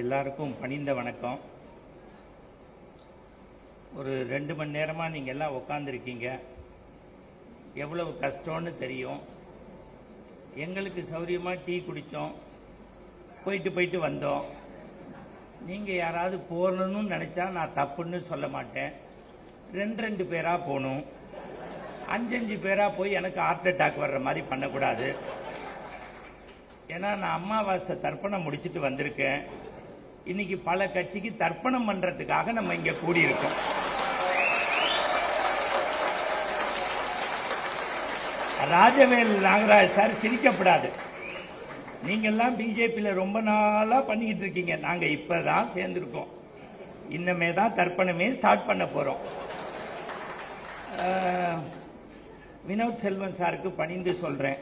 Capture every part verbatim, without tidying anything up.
எல்லாருக்கும் பணிந்த வணக்கம். ஒரு ரெண்டு மணி நேரமா நீங்க எல்லாம் உட்கார்ந்துருக்கீங்க. எவ்வளவு கஷ்டம்னு தெரியும். எங்களுக்கு சௌரியமா டீ குடிச்சோம், போயிட்டு போயிட்டு வந்தோம். நீங்க யாராவது போகணும்னு நினைச்சா நான் தப்புன்னு சொல்ல மாட்டேன். ரெண்டு ரெண்டு பேரா போகணும், அஞ்சஞ்சு பேரா போய் எனக்கு ஹார்ட் அட்டாக் வர்ற மாதிரி பண்ணக்கூடாது. ஏன்னா நான் அமாவாசை தர்ப்பணம் முடிச்சுட்டு வந்திருக்கேன். இன்னைக்கு பல கட்சிக்கு தர்ப்பணம் பண்றதுக்காக நம்ம இங்க கூடியிருக்கோம். ராஜவேல் நாகராஜ் சார் சிரிக்கப்படாது. நீங்க எல்லாம் பிஜேபியில ரொம்ப நாளா பண்ணிக்கிட்டு இருக்கீங்க. நாங்க இப்பதான் சேர்ந்திருக்கோம். இன்னமே தான் தர்ப்பணமே ஸ்டார்ட் பண்ண போறோம். வினோத் செல்வன் சாருக்கு பணிந்து சொல்றேன்,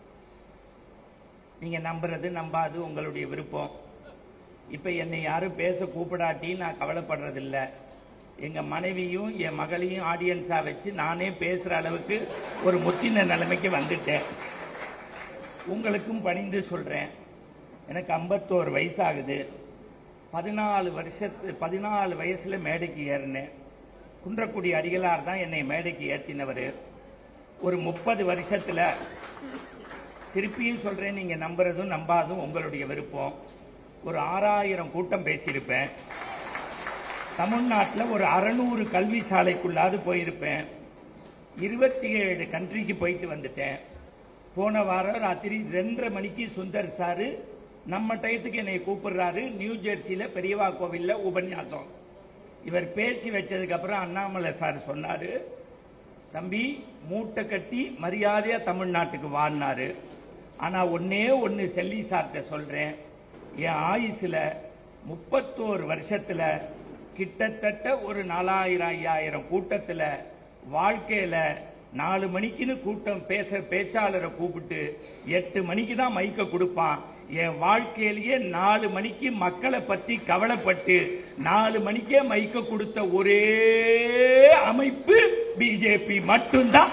நீங்க நம்புறது நம்பாது உங்களுடைய விருப்பம். இப்ப என்னை யாரும் பேச கூப்பிடாட்டி நான் கவலைப்படுறதில்லை. எங்க மனைவியும் என் மகளையும் ஆடியன்ஸா வச்சு நானே பேசுற அளவுக்கு ஒரு முத்தின நிலைமைக்கு வந்துட்டேன். உங்களுக்கும் பணிந்து சொல்றேன், எனக்கு ஐம்பத்தோரு வயசாகுது. பதினாலு வருஷத்து பதினாலு வயசுல மேடைக்கு ஏறினேன். குன்றக்குடி அடிகளார் தான் என்னை மேடைக்கு ஏற்றினவர். ஒரு முப்பது வருஷத்துல, திருப்பியும் சொல்றேன், நீங்க நம்புறதும் நம்பாதும் உங்களுடைய விருப்பம், ஒரு ஆறாயிரம் கூட்டம் பேசியிருப்பேன். தமிழ்நாட்டில் ஒரு அறுநூறு கல்வி சாலைக்குள்ளாது போயிருப்பேன். இருபத்தி ஏழு கண்ட்ரிக்கு போயிட்டு வந்துட்டேன். போன வாரம் ராத்திரி ரெண்டரை மணிக்கு சுந்தர் சாரு நம்ம டயத்துக்கு என்னை கூப்பிடுறாரு. நியூ ஜெர்சியில பெரியவா கோவில்ல உபன்யாசம். இவர் பேசி வச்சதுக்கு அப்புறம் அண்ணாமலை சார் சொன்னாரு, தம்பி மூட்டை கட்டி மரியாதையா தமிழ்நாட்டுக்கு வாழ்னாரு. ஆனா ஒன்னே ஒன்னு செல்லி சார்ட்ட சொல்றேன், என் ஆயுசுல முப்பத்தோரு வருஷத்துல கிட்டத்தட்ட ஒரு நாலாயிரம் ஐயாயிரம் கூட்டத்துல வாழ்க்கையில நாலு மணிக்குன்னு கூட்டம் பேச பேச்சாளரை கூப்பிட்டு எட்டு மணிக்கு தான் மைக்க கொடுப்பான். என் வாழ்க்கையிலேயே நாலு மணிக்கு மக்களை பத்தி கவலைப்பட்டு நாலு மணிக்கே மைக்க கொடுத்த ஒரே அமைப்பு பிஜேபி மட்டும்தான்.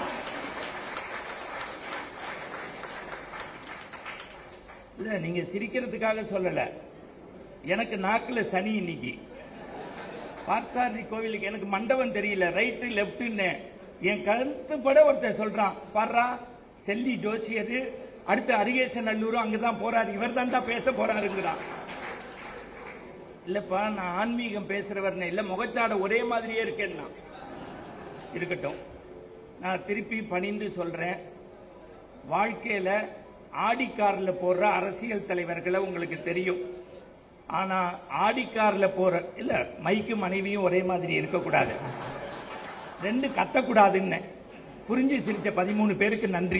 இல்ல நீங்க சிரிக்கிறதுக்காக சொல்லல, எனக்கு நாக்குல சனி. இன்னைக்கு பார்த்தசாரதி கோவிலுக்கு எனக்கு மண்டபம் தெரியல, ரைட்டு லெப்ட்னு என் கருத்துப்பட ஒருத்தர் சொல்றான், பாடுறா செல்லி ஜோசியரு அடுத்து அரிகேசன் நல்லூரும் அங்கதான் போறாரு, இவர் தான்டா பேச போறாருங்கிறான். இல்லப்பா நான் ஆன்மீகம் பேசுறவர் இல்ல, முகச்சாட ஒரே மாதிரியே இருக்கேன்னா இருக்கட்டும். நான் திருப்பி பணிந்து சொல்றேன், வாழ்க்கையில ஆடிக்கார்ல போற அரசியல் தலைவர்களை உங்களுக்கு தெரியும். ஆனா ஆடிக்கார்ல போற இல்ல மைக்கு மனைவியும் ஒரே மாதிரி இருக்கக்கூடாது, ரெண்டு கத்தக்கூடாதுன்னு புரிஞ்சு சிரிச்ச பதிமூணு பேருக்கு நன்றி.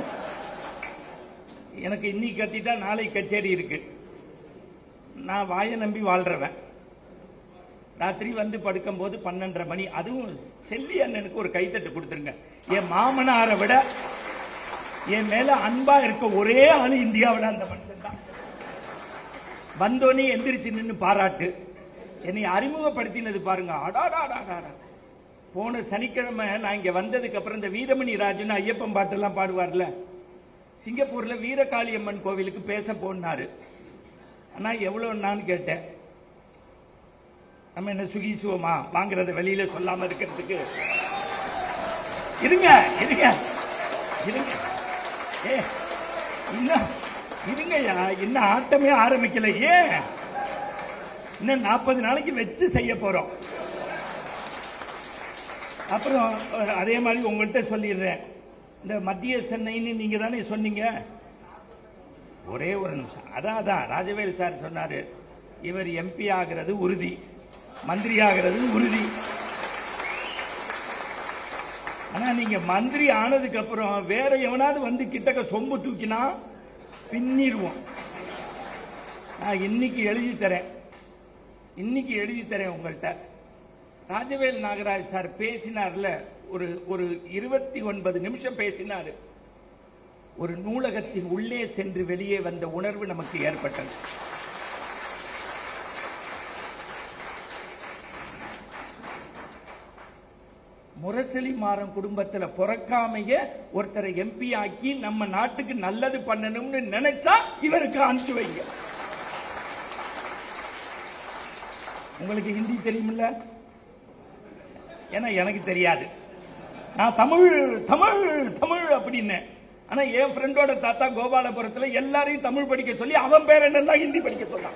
எனக்கு இன்னைக்கு கத்திட்டா நாளை கச்சேரி இருக்கு. நான் வாயை நம்பி வாழ்றவன். ராத்திரி வந்து படுக்கும் போது பன்னெண்டரை மணி. அதுவும் செல்லி அண்ணனுக்கு ஒரு கைத்தட்டு கொடுத்துருங்க. என் மாமனாரை விட என் மேல அன்பா இருக்க ஒரே ஆளு இந்தியாவில் அந்த மனுஷன் தான். வந்தோனே எந்திரிச்சு நின்று பாராட்டு. என்னை அறிமுகப்படுத்தினது பாருங்க, அடாடாடாடா. போன சனிக்கிழமை நான் இங்க வந்ததுக்கு அப்புறம் இந்த வீரமணி ராஜன் ஐயப்பன் பாட்டெல்லாம் பாடுவார்ல, சிங்கப்பூர்ல வீரகாளியம்மன் கோவிலுக்கு பேச போனாரு. ஆனா எவ்வளவுன்னு கேட்டேன். நம்ம என்ன சுகிசுவமா வாங்குறத வெளியில சொல்லாம இருக்கிறதுக்கு? இருங்க இருங்க இருங்க ஏ இன்னும் இருங்கய்யா, இன்னும் ஆட்டமே ஆரம்பிக்கல. ஏன் இன்னும் நாற்பது நாளைக்கு வச்சு செய்ய போறோம். அப்புறம் அதே மாதிரி உங்கள்கிட்ட சொல்லிடுறேன், இந்த மத்திய சென்னைன்னு நீங்க தானே சொன்னீங்க. ஒரே ஒரு நிமிஷம். அதான் அதான் ராஜவேல் சார் சொன்னாரு, இவர் எம்பி ஆகிறது உறுதி, மந்திரி ஆகிறது உறுதி. ஆனா நீங்க மந்திரி ஆனதுக்கு அப்புறம் வேற எவனாவது வந்து கிட்டக்க சொம்பு தூக்கினா பின்னிடுவோம். நான் இன்னைக்கு எழுதி தரேன், இன்னைக்கு எழுதி தரேன் உங்கள்கிட்ட. ராஜவேல் நாகராஜ் சார் பேசினார்ல, ஒரு ஒரு இருபத்தி ஒன்பது நிமிஷம் பேசினாரு. ஒரு நூலகத்தின் உள்ளே சென்று வெளியே வந்த உணர்வு நமக்கு ஏற்பட்டது. முரசொலி மாறன் குடும்பத்துல பிறக்காமைய ஒருத்தரை எம்பி ஆக்கி நம்ம நாட்டுக்கு நல்லது பண்ணணும்னு நினைச்சா இவருக்கு அனுப்பிச்சு வைங்க. உங்களுக்கு ஹிந்தி தெரியுமில்ல? ஏன்னா எனக்கு தெரியாது. நான் தமிழ் தமிழ் தமிழ் அப்படின்னு. ஆனா என் ஃப்ரெண்டோட தாத்தா கோபாலபுரத்துல எல்லாரையும் தமிழ் படிக்க சொல்லி அவன் பேர் என்னெல்லாம் ஹிந்தி படிக்க சொன்னான்.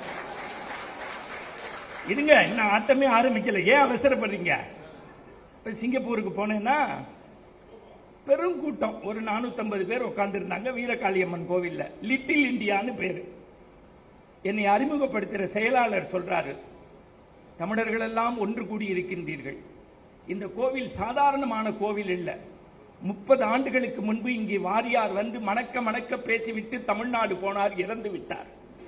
இதுங்க இன்னும் ஆட்டமே ஆரம்பிக்கல, ஏன் அவசரப்படுறீங்க? இப்ப சிங்கப்பூருக்கு போனேன்னா பெரும் கூட்டம், ஒரு நானூத்தி ஐம்பது பேர் உட்கார்ந்து இருந்தாங்க வீரகாளியம்மன் கோவில்ல. லிட்டில் இந்தியான்னு பேரு. என்னை அறிமுகப்படுத்துகிற செயலாளர் சொல்றாரு, தமிழர்கள் எல்லாம் ஒன்று கூடி இருக்கின்றீர்கள். இந்த கோவில் சாதாரணமான கோவில் இல்ல. முப்பது ஆண்டுகளுக்கு முன்பு இங்கே வாரியார் வந்து மணக்க மணக்க பேசிவிட்டு தமிழ்நாடு போனார், இறந்து விட்டார்.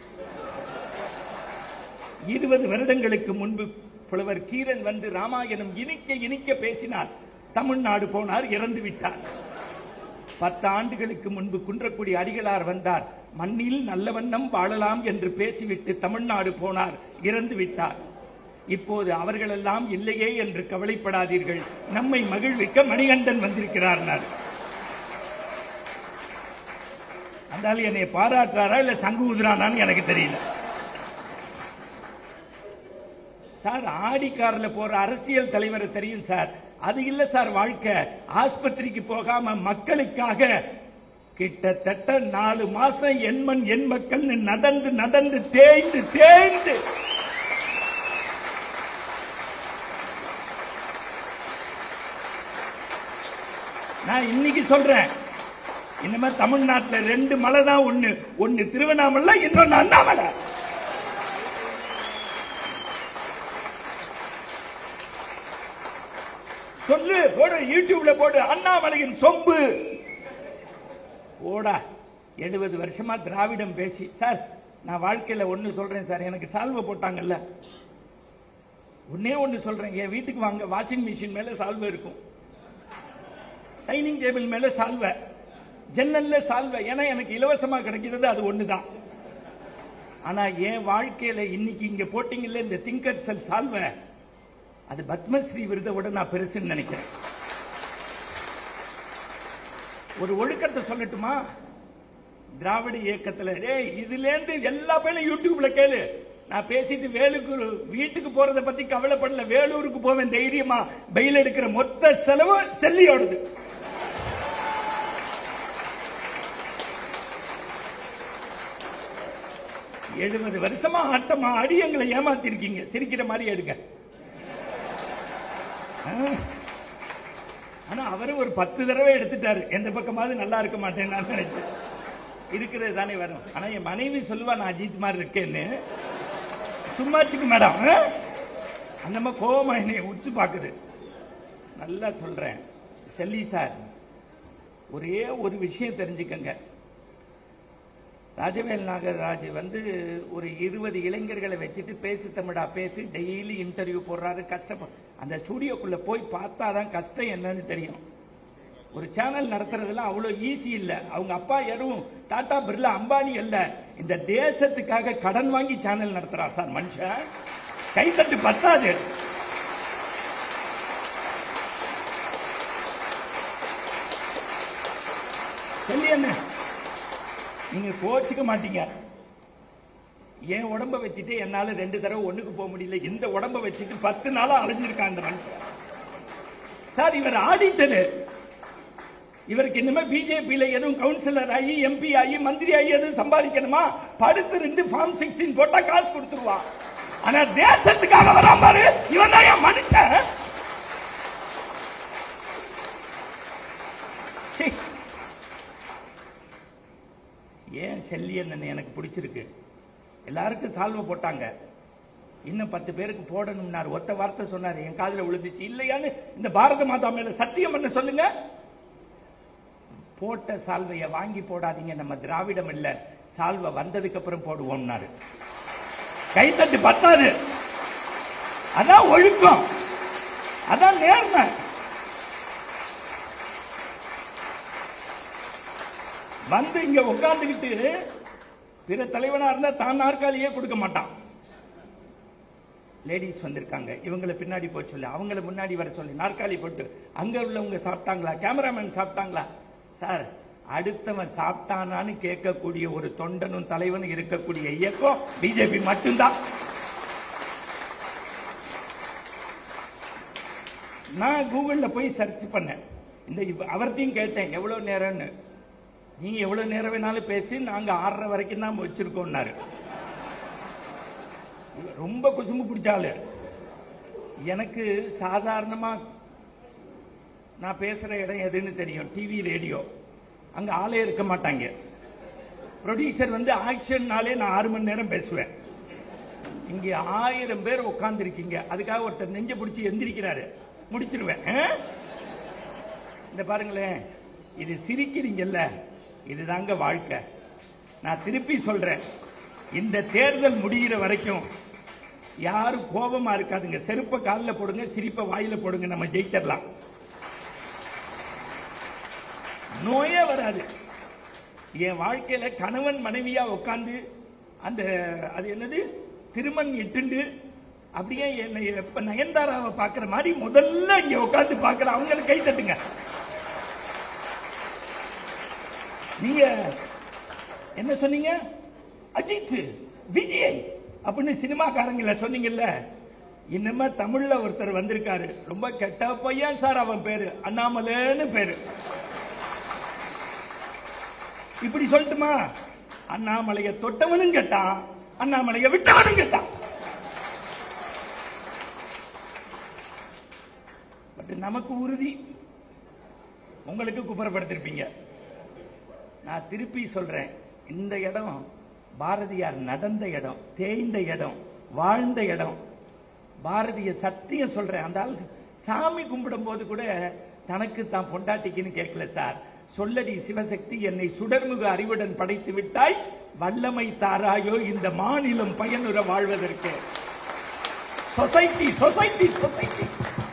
இருபது வருடங்களுக்கு முன்பு புலவர் கீரன் வந்து ராமாயணம் இனிக்க இனிக்க பேசினார், தமிழ்நாடு போனார், இறந்து விட்டார். பத்து ஆண்டுகளுக்கு முன்பு குன்றக்குடி அடிகளார் வந்தார், மண்ணில் நல்ல வண்ணம் வாழலாம் என்று பேசிவிட்டு தமிழ்நாடு போனார், இறந்து விட்டார். இப்போது அவர்களெல்லாம் இல்லையே என்று கவலைப்படாதீர்கள், நம்மை மகிழ்விக்க மணிகண்டன் வந்திருக்கிறார். அந்த என்னை பாராட்டுறாரா இல்ல சங்கு ஊதுறானான்னு எனக்கு தெரியல. சார் ஆடி கார்ல போற அரசியல் தலைவரை தெரியும் சார், அது இல்ல சார் வாழ்க்கை. ஆஸ்பத்திரிக்கு போகாம மக்களுக்காக கிட்டத்தட்ட நாலு மாசம் எண்மண் எண் மக்கள் நடந்து நடந்து தேய்ந்து தேய்ந்து நான் இன்னைக்கு சொல்றேன், இனிமே தமிழ்நாட்டில் ரெண்டு மலை தான், ஒண்ணு ஒண்ணு திருவண்ணாமலை, இன்னொன்னு அண்ணாமலை. சொல்லு போடு, யூடியூப்ல போடு, அண்ணாமலையின் சொம்பு போடா. எழுபது வருஷமா திராவிடம் பேசி சார், நான் வாழ்க்கையில ஒண்ணு சொல்றேன் சார், எனக்கு சால்வை போட்டாங்கல்ல, ஒன்னே ஒண்ணு சொல்றேன், என் வீட்டுக்கு வாங்க, வாஷிங் மிஷின் மேல சால்வை இருக்கும், டைனிங் டேபிள் மேல சால்வை, ஜன்னல்ல சால்வை, ஏன்னா எனக்கு இலவசமா கிடைக்கிறது அது ஒண்ணுதான். ஆனா என் வாழ்க்கையில இன்னைக்கு இங்க போட்டீங்கல்ல இந்த திங்கர் செல் சால்வை, அது பத்மஸ்ரீ விருதை விட நான் பெருசுன்னு நினைக்கிறேன். ஒரு ஒழுக்கத்தை சொல்லட்டுமா? திராவிட இயக்கத்துல இதுல இருந்து எல்லா பேரும் யூடியூப்ல கேளு. நான் பேசிட்டு வேலுக்கு வீட்டுக்கு போறதை பத்தி கவலைப்படல, வேலூருக்கு போவேன் தைரியமா. பெயில் எடுக்கிற மொத்த செலவு செல்லியோடுது. எழுபது வருஷமா ஆட்டமா அடி எங்களை ஏமாத்தி இருக்கீங்க. சிரிக்கிற மாதிரி எடுங்க. ஆனா அவரு ஒரு பத்து தடவை எடுத்துட்டாரு, எந்த பக்கமாவது நல்லா இருக்க மாட்டேன் நான் நினைச்சேன். இருக்கிறது தானே வரும். ஆனா என் மனைவி சொல்லுவா நான் அஜித் மாதிரி இருக்கேன்னு. சும்மாச்சுக்கு மேடம், அந்த மாதிரி கோபமா என்னை உச்சு பாக்குது. நல்லா சொல்றேன் செல்லி சார், ஒரே ஒரு விஷயம் தெரிஞ்சுக்கங்க. ராஜவேல் நாகராஜ் வந்து ஒரு இருபது இளைஞர்களை வச்சுட்டு பேசு தமிழா பேசி டெய்லி இன்டர்வியூ போடுறாரு. கஷ்டம், அந்த ஸ்டுடியோக்குள்ள போய் பார்த்தாதான் கஷ்டம் என்னன்னு தெரியும். ஒரு சேனல் நடத்துறதுலாம் அவ்வளவு ஈஸி இல்ல. அவங்க அப்பா யாரும் டாடா பிர்லா அம்பானி அல்ல, இந்த தேசத்துக்காக கடன் வாங்கி சேனல் நடத்துறார் சார் மனுஷன். கைத்தட்டு பத்தாது. சொல்லி என்ன, நீங்க கோச்சுக்க மாட்டீங்க. என் உடம்ப வச்சுட்டு என்னால ரெண்டு தடவை ஒண்ணுக்கு போக முடியல, இந்த உடம்ப வச்சுட்டு பத்து நாளா அலைஞ்சிருக்கான் அந்த மனுஷன் சார். இவர் ஆடிட்டர், இவருக்கு இனிமே பிஜேபியில எதுவும் கவுன்சிலர் ஆகி எம்பி ஆகி மந்திரி ஆகி எதுவும் சம்பாதிக்கணுமா? படுத்து ரெண்டு ஃபார்ம் சிக்ஸ்டீன் போட்டா காசு கொடுத்துருவான். ஆனா தேசத்துக்காக வராம பாரு, இவன் தான் என் மனுஷன். ஏன் செல்லியன் எனக்கு பிடிச்சிருக்கு. எல்லாருக்கும் சால்வை போட்டாங்க, இன்னும் பத்து பேருக்கு போடணும்னாரு. ஒத்த வார்த்தை சொன்னாரு, என் காதுல விழுந்துச்சு. இல்லையான்னு இந்த பாரத மாதா மேல சத்தியம் பண்ண சொல்லுங்க. போட்ட சால்வைய வாங்கி போடாதீங்க, நம்ம திராவிடம் இல்ல, சால்வை வந்ததுக்கு அப்புறம் போடுவோம்னாரு. கைத்தட்டு பத்தாது. அதான் ஒழுக்கம், அதான் நேர்மை. வந்து இங்க உட்கார்ந்துகிட்டு பிற தலைவனா இருந்தா தான் நாற்காலியே கொடுக்க மாட்டான். லேடிஸ் வந்திருக்காங்க, இவங்களை பின்னாடி போய் சொல்லி, அவங்களை முன்னாடி வர சொல்லி, நாற்காலி போட்டு அங்க உள்ளவங்க சாப்பிட்டாங்களா, கேமராமேன் சாப்பிட்டாங்களா? சார், அடுத்தவன் சாப்பிட்டானான்னு கேட்கக்கூடிய ஒரு தொண்டனும் தலைவனும் இருக்கக்கூடிய இயக்கம் பிஜேபி மட்டும்தான். நான் கூகுள்ல போய் சர்ச் பண்ணேன். இந்த அவர்த்தையும் கேட்டேன் எவ்வளவு நேரம்னு. நீங்க எவ்வளவு நேரம் வேணாலும் பேசி, நாங்க ஆறரை வரைக்கும் தான் வச்சிருக்கோம்னாரு. ரொம்ப குசும்பு பிடிச்சாலு. எனக்கு சாதாரணமா நான் பேசுற இடம் எதுன்னு தெரியும், டிவி ரேடியோ. அங்க ஆளே இருக்க மாட்டாங்க. ப்ரொடியூசர் வந்து ஆக்ஷன்னாலே நான் ஆறு மணி நேரம் பேசுவேன். இங்க ஆயிரம் பேர் உட்கார்ந்து இருக்கீங்க, அதுக்காக ஒருத்தர் நெஞ்ச பிடிச்சி எந்திரிக்கிறாரு, முடிச்சிருவேன். இந்த பாருங்களேன், இது சிரிக்கிறீங்கல்ல, இதுதாங்க வாழ்க்கை. நான் திருப்பி சொல்றேன், இந்த தேர்தல் முடிகிற வரைக்கும் யாரும் கோபமா இருக்காதுங்க. செருப்ப காலில் போடுங்க, சிரிப்ப வாயில போடுங்க, நம்ம ஜெயிச்சிடலாம். நோயே வராது. என் வாழ்க்கையில கணவன் மனைவியா உட்கார்ந்து அந்த அது என்னது திருமண் இட்டுண்டு அப்படியே என்னை எப்ப நயன்தாராவை பாக்குற மாதிரி முதல்ல இங்க உட்கார்ந்து பாக்குற அவங்களுக்கு கை தட்டுங்க. நீங்க என்ன சொன்னீங்க? அஜித், விஜய் அப்படின்னு சினிமாக்காரங்கள சொன்னீங்கல்ல. இன்னமே தமிழ்ல ஒருத்தர் வந்திருக்காரு, ரொம்ப கெட்ட பையன் சார். அவன் பேரு அண்ணாமலைன்னு பேரு. இப்படி சொல்லட்டுமா? அண்ணாமலைய தொட்டவனும் கேட்டான், அண்ணாமலைய விட்டவனும் கேட்டான். பட் நமக்கு உறுதி, உங்களுக்கு குப்புறப்படுத்திருப்பீங்க. நான் திருப்பி சொல்றேன், இந்த இடம் பாரதியார் நடந்த இடம், தேய்ந்த இடம், வாழ்ந்த இடம். பாரதிய சத்தியம் சொல்றேன், அந்த ஆள் சாமி கும்பிடும் போது கூட தனக்கு தான் பொண்டாட்டிக்குன்னு கேட்கல சார். சொல்லடி சிவசக்தி, என்னை சுடர்முக அறிவுடன் படைத்து விட்டாய், வல்லமை தாராயோ இந்த மாநிலம் பயனுற வாழ்வதற்கு. Society society society.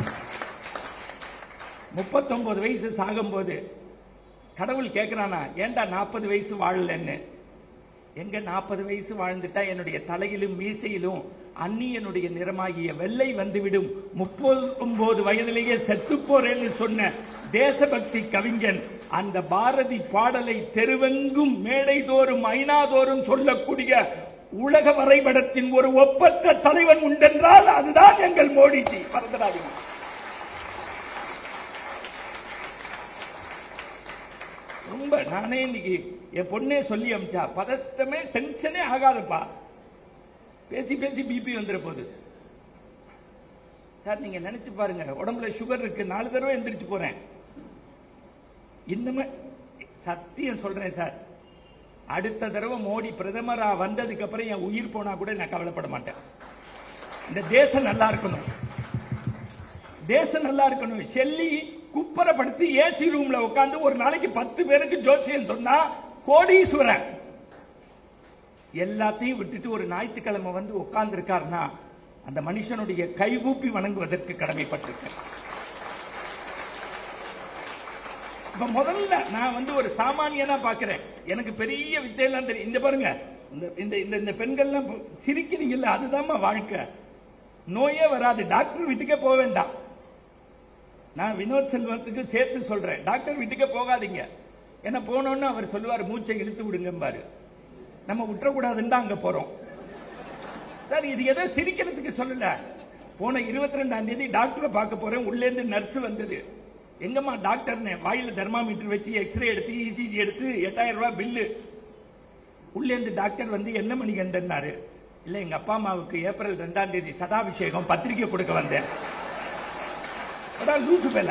முப்பத்தொன்பது வயசு சாகும் போது கடவுள் கேட்கிறானா, ஏண்டா நாற்பது வயசு வாழலன்னு? எங்க நாற்பது வயசு வாழ்ந்துட்டா என்னுடைய தலையிலும் மீசையிலும் அந்நியனுடைய நிறமாகிய வெள்ளை வந்துவிடும். முப்பது ஒன்பது வயதிலேயே செத்து போறேன்னு சொன்ன தேசபக்தி கவிஞன் அந்த பாரதி பாடலை தெருவெங்கும் மேடைதோறும் ஐநாதோறும் சொல்லக்கூடிய உலக வரைபடத்தின் ஒரு ஒப்பற்ற தலைவன் உண்டென்றால் அதுதான் எங்கள் மோடிஜி. மறந்துடாதீங்க. ரொம்ப நானே இன்னைக்கு என் பொண்ணே சொல்லி அமிச்சா, பதட்டமே டென்ஷனே ஆகாதப்பா, பேசி பேசி பிபி வந்துற போது. சார் நீங்க நினைச்சு பாருங்க, உடம்புல சுகர் இருக்கு, நாலு தடவை எந்திரிச்சு போறேன். இன்னுமே சத்தியம் சொல்றேன் சார், அடுத்த தடவை மோடி பிரதமரா வந்ததுக்கு அப்புறம் என் உயிர் போனா கூட நான் கவலைப்பட மாட்டேன். இந்த தேசம் நல்லா இருக்கணும், தேசம் நல்லா இருக்கணும். செல்லி குப்பரப்படுத்தி ஏசி ரூம்ல உட்கார்ந்து ஒரு நாளைக்கு பத்து பேருக்கு ஜோசியம் சொன்னா கோடீஸ்வரன். எல்லாத்தையும் விட்டுட்டு ஒரு ஞாயிற்றுக்கிழமை வந்து உட்கார்ந்து இருக்காருன்னா அந்த மனுஷனுடைய கைகூப்பி வணங்குவதற்கு கடமைப்பட்டிருக்கேன். இப்ப முதல்ல நான் வந்து ஒரு சாமானியனா பாக்குறேன், எனக்கு பெரிய வித்தையெல்லாம் தெரியும். இந்த பாருங்க, இந்த இந்த பெண்கள்லாம் சிரிக்கிறீங்கல்ல, அதுதான் வாழ்க்கை. நோயே வராது, டாக்டர் வீட்டுக்கே போக வேண்டாம். நான் வினோத் செல்வத்துக்கு சேர்த்து சொல்றேன், டாக்டர் வீட்டுக்கே போகாதீங்க. என்ன போனோன்னு அவர் சொல்லுவார், மூச்சை இழுத்து விடுங்கம்பாரு. நம்ம விட்டுறக்கூடாதுன்னு தான் அங்க போறோம். சார் இது ஏதோ சிரிக்கிறதுக்கு சொல்லல. போன இருபத்தி ரெண்டாம் தேதி டாக்டரை பார்க்க போறேன், உள்ளே இருந்து நர்ஸ் வந்தது. எங்கம்மா டாக்டர்னு, வாயில தெர்மாமீட்டர் வச்சு எக்ஸ்ரே எடுத்து இசிஜி எடுத்து எட்டாயிரம் ரூபாய் பில்லு. உள்ளே இருந்து டாக்டர் வந்து என்ன மணிகண்டன்னாரு. இல்ல எங்க அப்பா அம்மாவுக்கு ஏப்ரல் ரெண்டாம் தேதி சதாபிஷேகம், பத்திரிகை கொடுக்க வந்தேன். லூசு பேல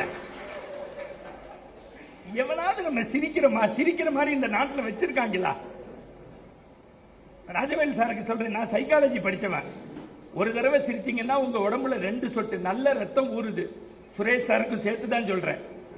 எவனாவது நம்ம சிரிக்கிறோமா? சிரிக்கிற மாதிரி இந்த நாட்டில் வச்சிருக்காங்களா? ராஜவேல் சாருக்கு சொல்றேன், நான் சைக்காலஜி படிச்சவன். ஒரு தடவை சிரிச்சீங்கன்னா உங்க உடம்புல ரெண்டு சொட்டு நல்ல ரத்தம் ஊறுது. சுரேஷ் சாருக்கும் சேர்த்து தான் சொல்றேன்.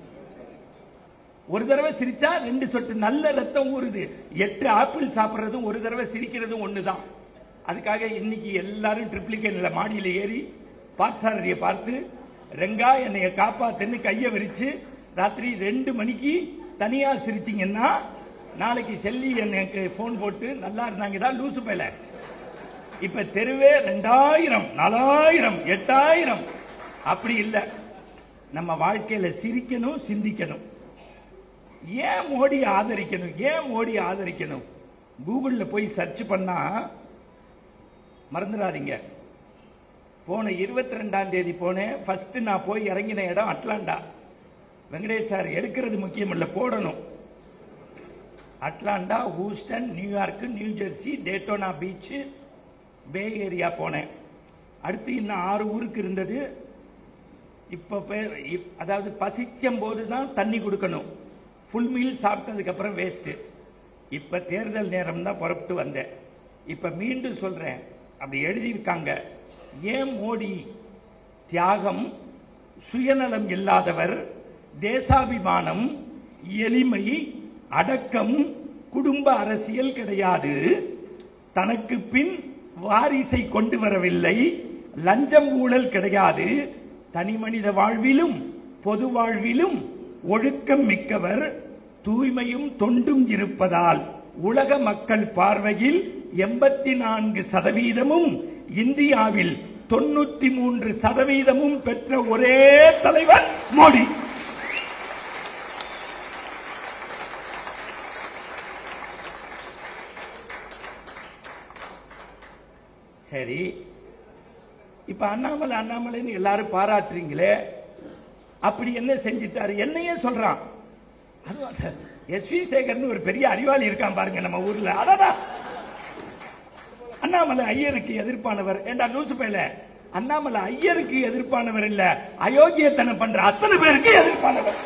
ஒரு தடவை சிரிச்சா ரெண்டு சொட்டு நல்ல ரத்தம் ஊறுது. எட்டு ஆப்பிள் சாப்பிடுறதும் ஒரு தடவை சிரிக்கிறதும் ஒண்ணுதான். அதுக்காக இன்னைக்கு எல்லாரும் ட்ரிப்ளிகேன்ல மாடியில ஏறி பாட்சாரதியை பார்த்து ரெங்கா என்னைய காப்பாத்துன்னு கைய விரிச்சு ராத்திரி ரெண்டு மணிக்கு தனியா சிரிச்சீங்கன்னா நாளைக்கு செல்லி எனக்கு போன் போட்டு நல்லா இருந்தாங்க லூசு பேல. இப்ப தெருவே ரெண்டாயிரம் நாலாயிரம் எட்டாயிரம் அப்படி இல்ல. நம்ம வாழ்க்கையில சிரிக்கணும், சிந்திக்கணும். ஏன் மோடி ஆதரிக்கணும்? ஏன் மோடி ஆதரிக்கணும்? கூகுள்ல போய் சர்ச் பண்ணா மறந்துடாதீங்க, போன இருபத்தி ரெண்டாம் தேதி போனேன். ஃபர்ஸ்ட் நான் போய் இறங்கின இடம் அட்லாண்டா. வெங்கடேஷ் சார் எடுக்கிறது முக்கியம் இல்ல, போடணும். Atlanta, Houston, New York, New Jersey, Daytona Beach, Bay Area போனேன். அடுத்து இன்னும் ஆறு ஊருக்கு இருந்தது. இப்ப அதாவது பசிக்கும் போதுதான் தண்ணி கொடுக்கணும். ஃபுல் மீல் சாப்பிட்டதுக்கு அப்புறம் வேஸ்ட். இப்ப தேர்தல் நேரம் தான் புறப்பட்டு வந்தேன். இப்ப மீண்டும் சொல்றேன், அப்படி எழுதியிருக்காங்க. ஏன் மோடி தியாகம், சுயநலம் இல்லாதவர், தேசாபிமானம், எளிமை, அடக்கம், குடும்ப அரசியல் கிடையாது, தனக்கு பின் வாரிசை கொண்டு வரவில்லை, லஞ்சம் ஊழல் கிடையாது, தனி மனித வாழ்விலும் பொது வாழ்விலும் ஒழுக்கம் மிக்கவர், தூய்மையும் தொண்டும் இருப்பதால் உலக மக்கள் பார்வையில் எண்பத்தி நான்கு சதவீதமும் இந்தியாவில் தொண்ணூத்தி மூன்று சதவீதமும் பெற்ற ஒரே தலைவர் மோடி. சரி, இப்ப அண்ணாமலை அண்ணாமலைன்னு எல்லாரும் பாராட்டுறீங்களே, அப்படி என்ன செஞ்சிட்டாரு? என்னையே சொல்றான். எஸ் வி சேகர்னு ஒரு பெரிய அறிவாளி இருக்கான் பாருங்க நம்ம ஊர்ல. அதான் அண்ணாமலை ஐயருக்கு எதிர்ப்பானவர். ஏண்டா லூசு பையல, அண்ணாமலை ஐயருக்கு எதிர்ப்பானவர் இல்ல, அயோக்கியத்தனம் பண்ற அத்தனை பேருக்கு எதிர்ப்பானவர்.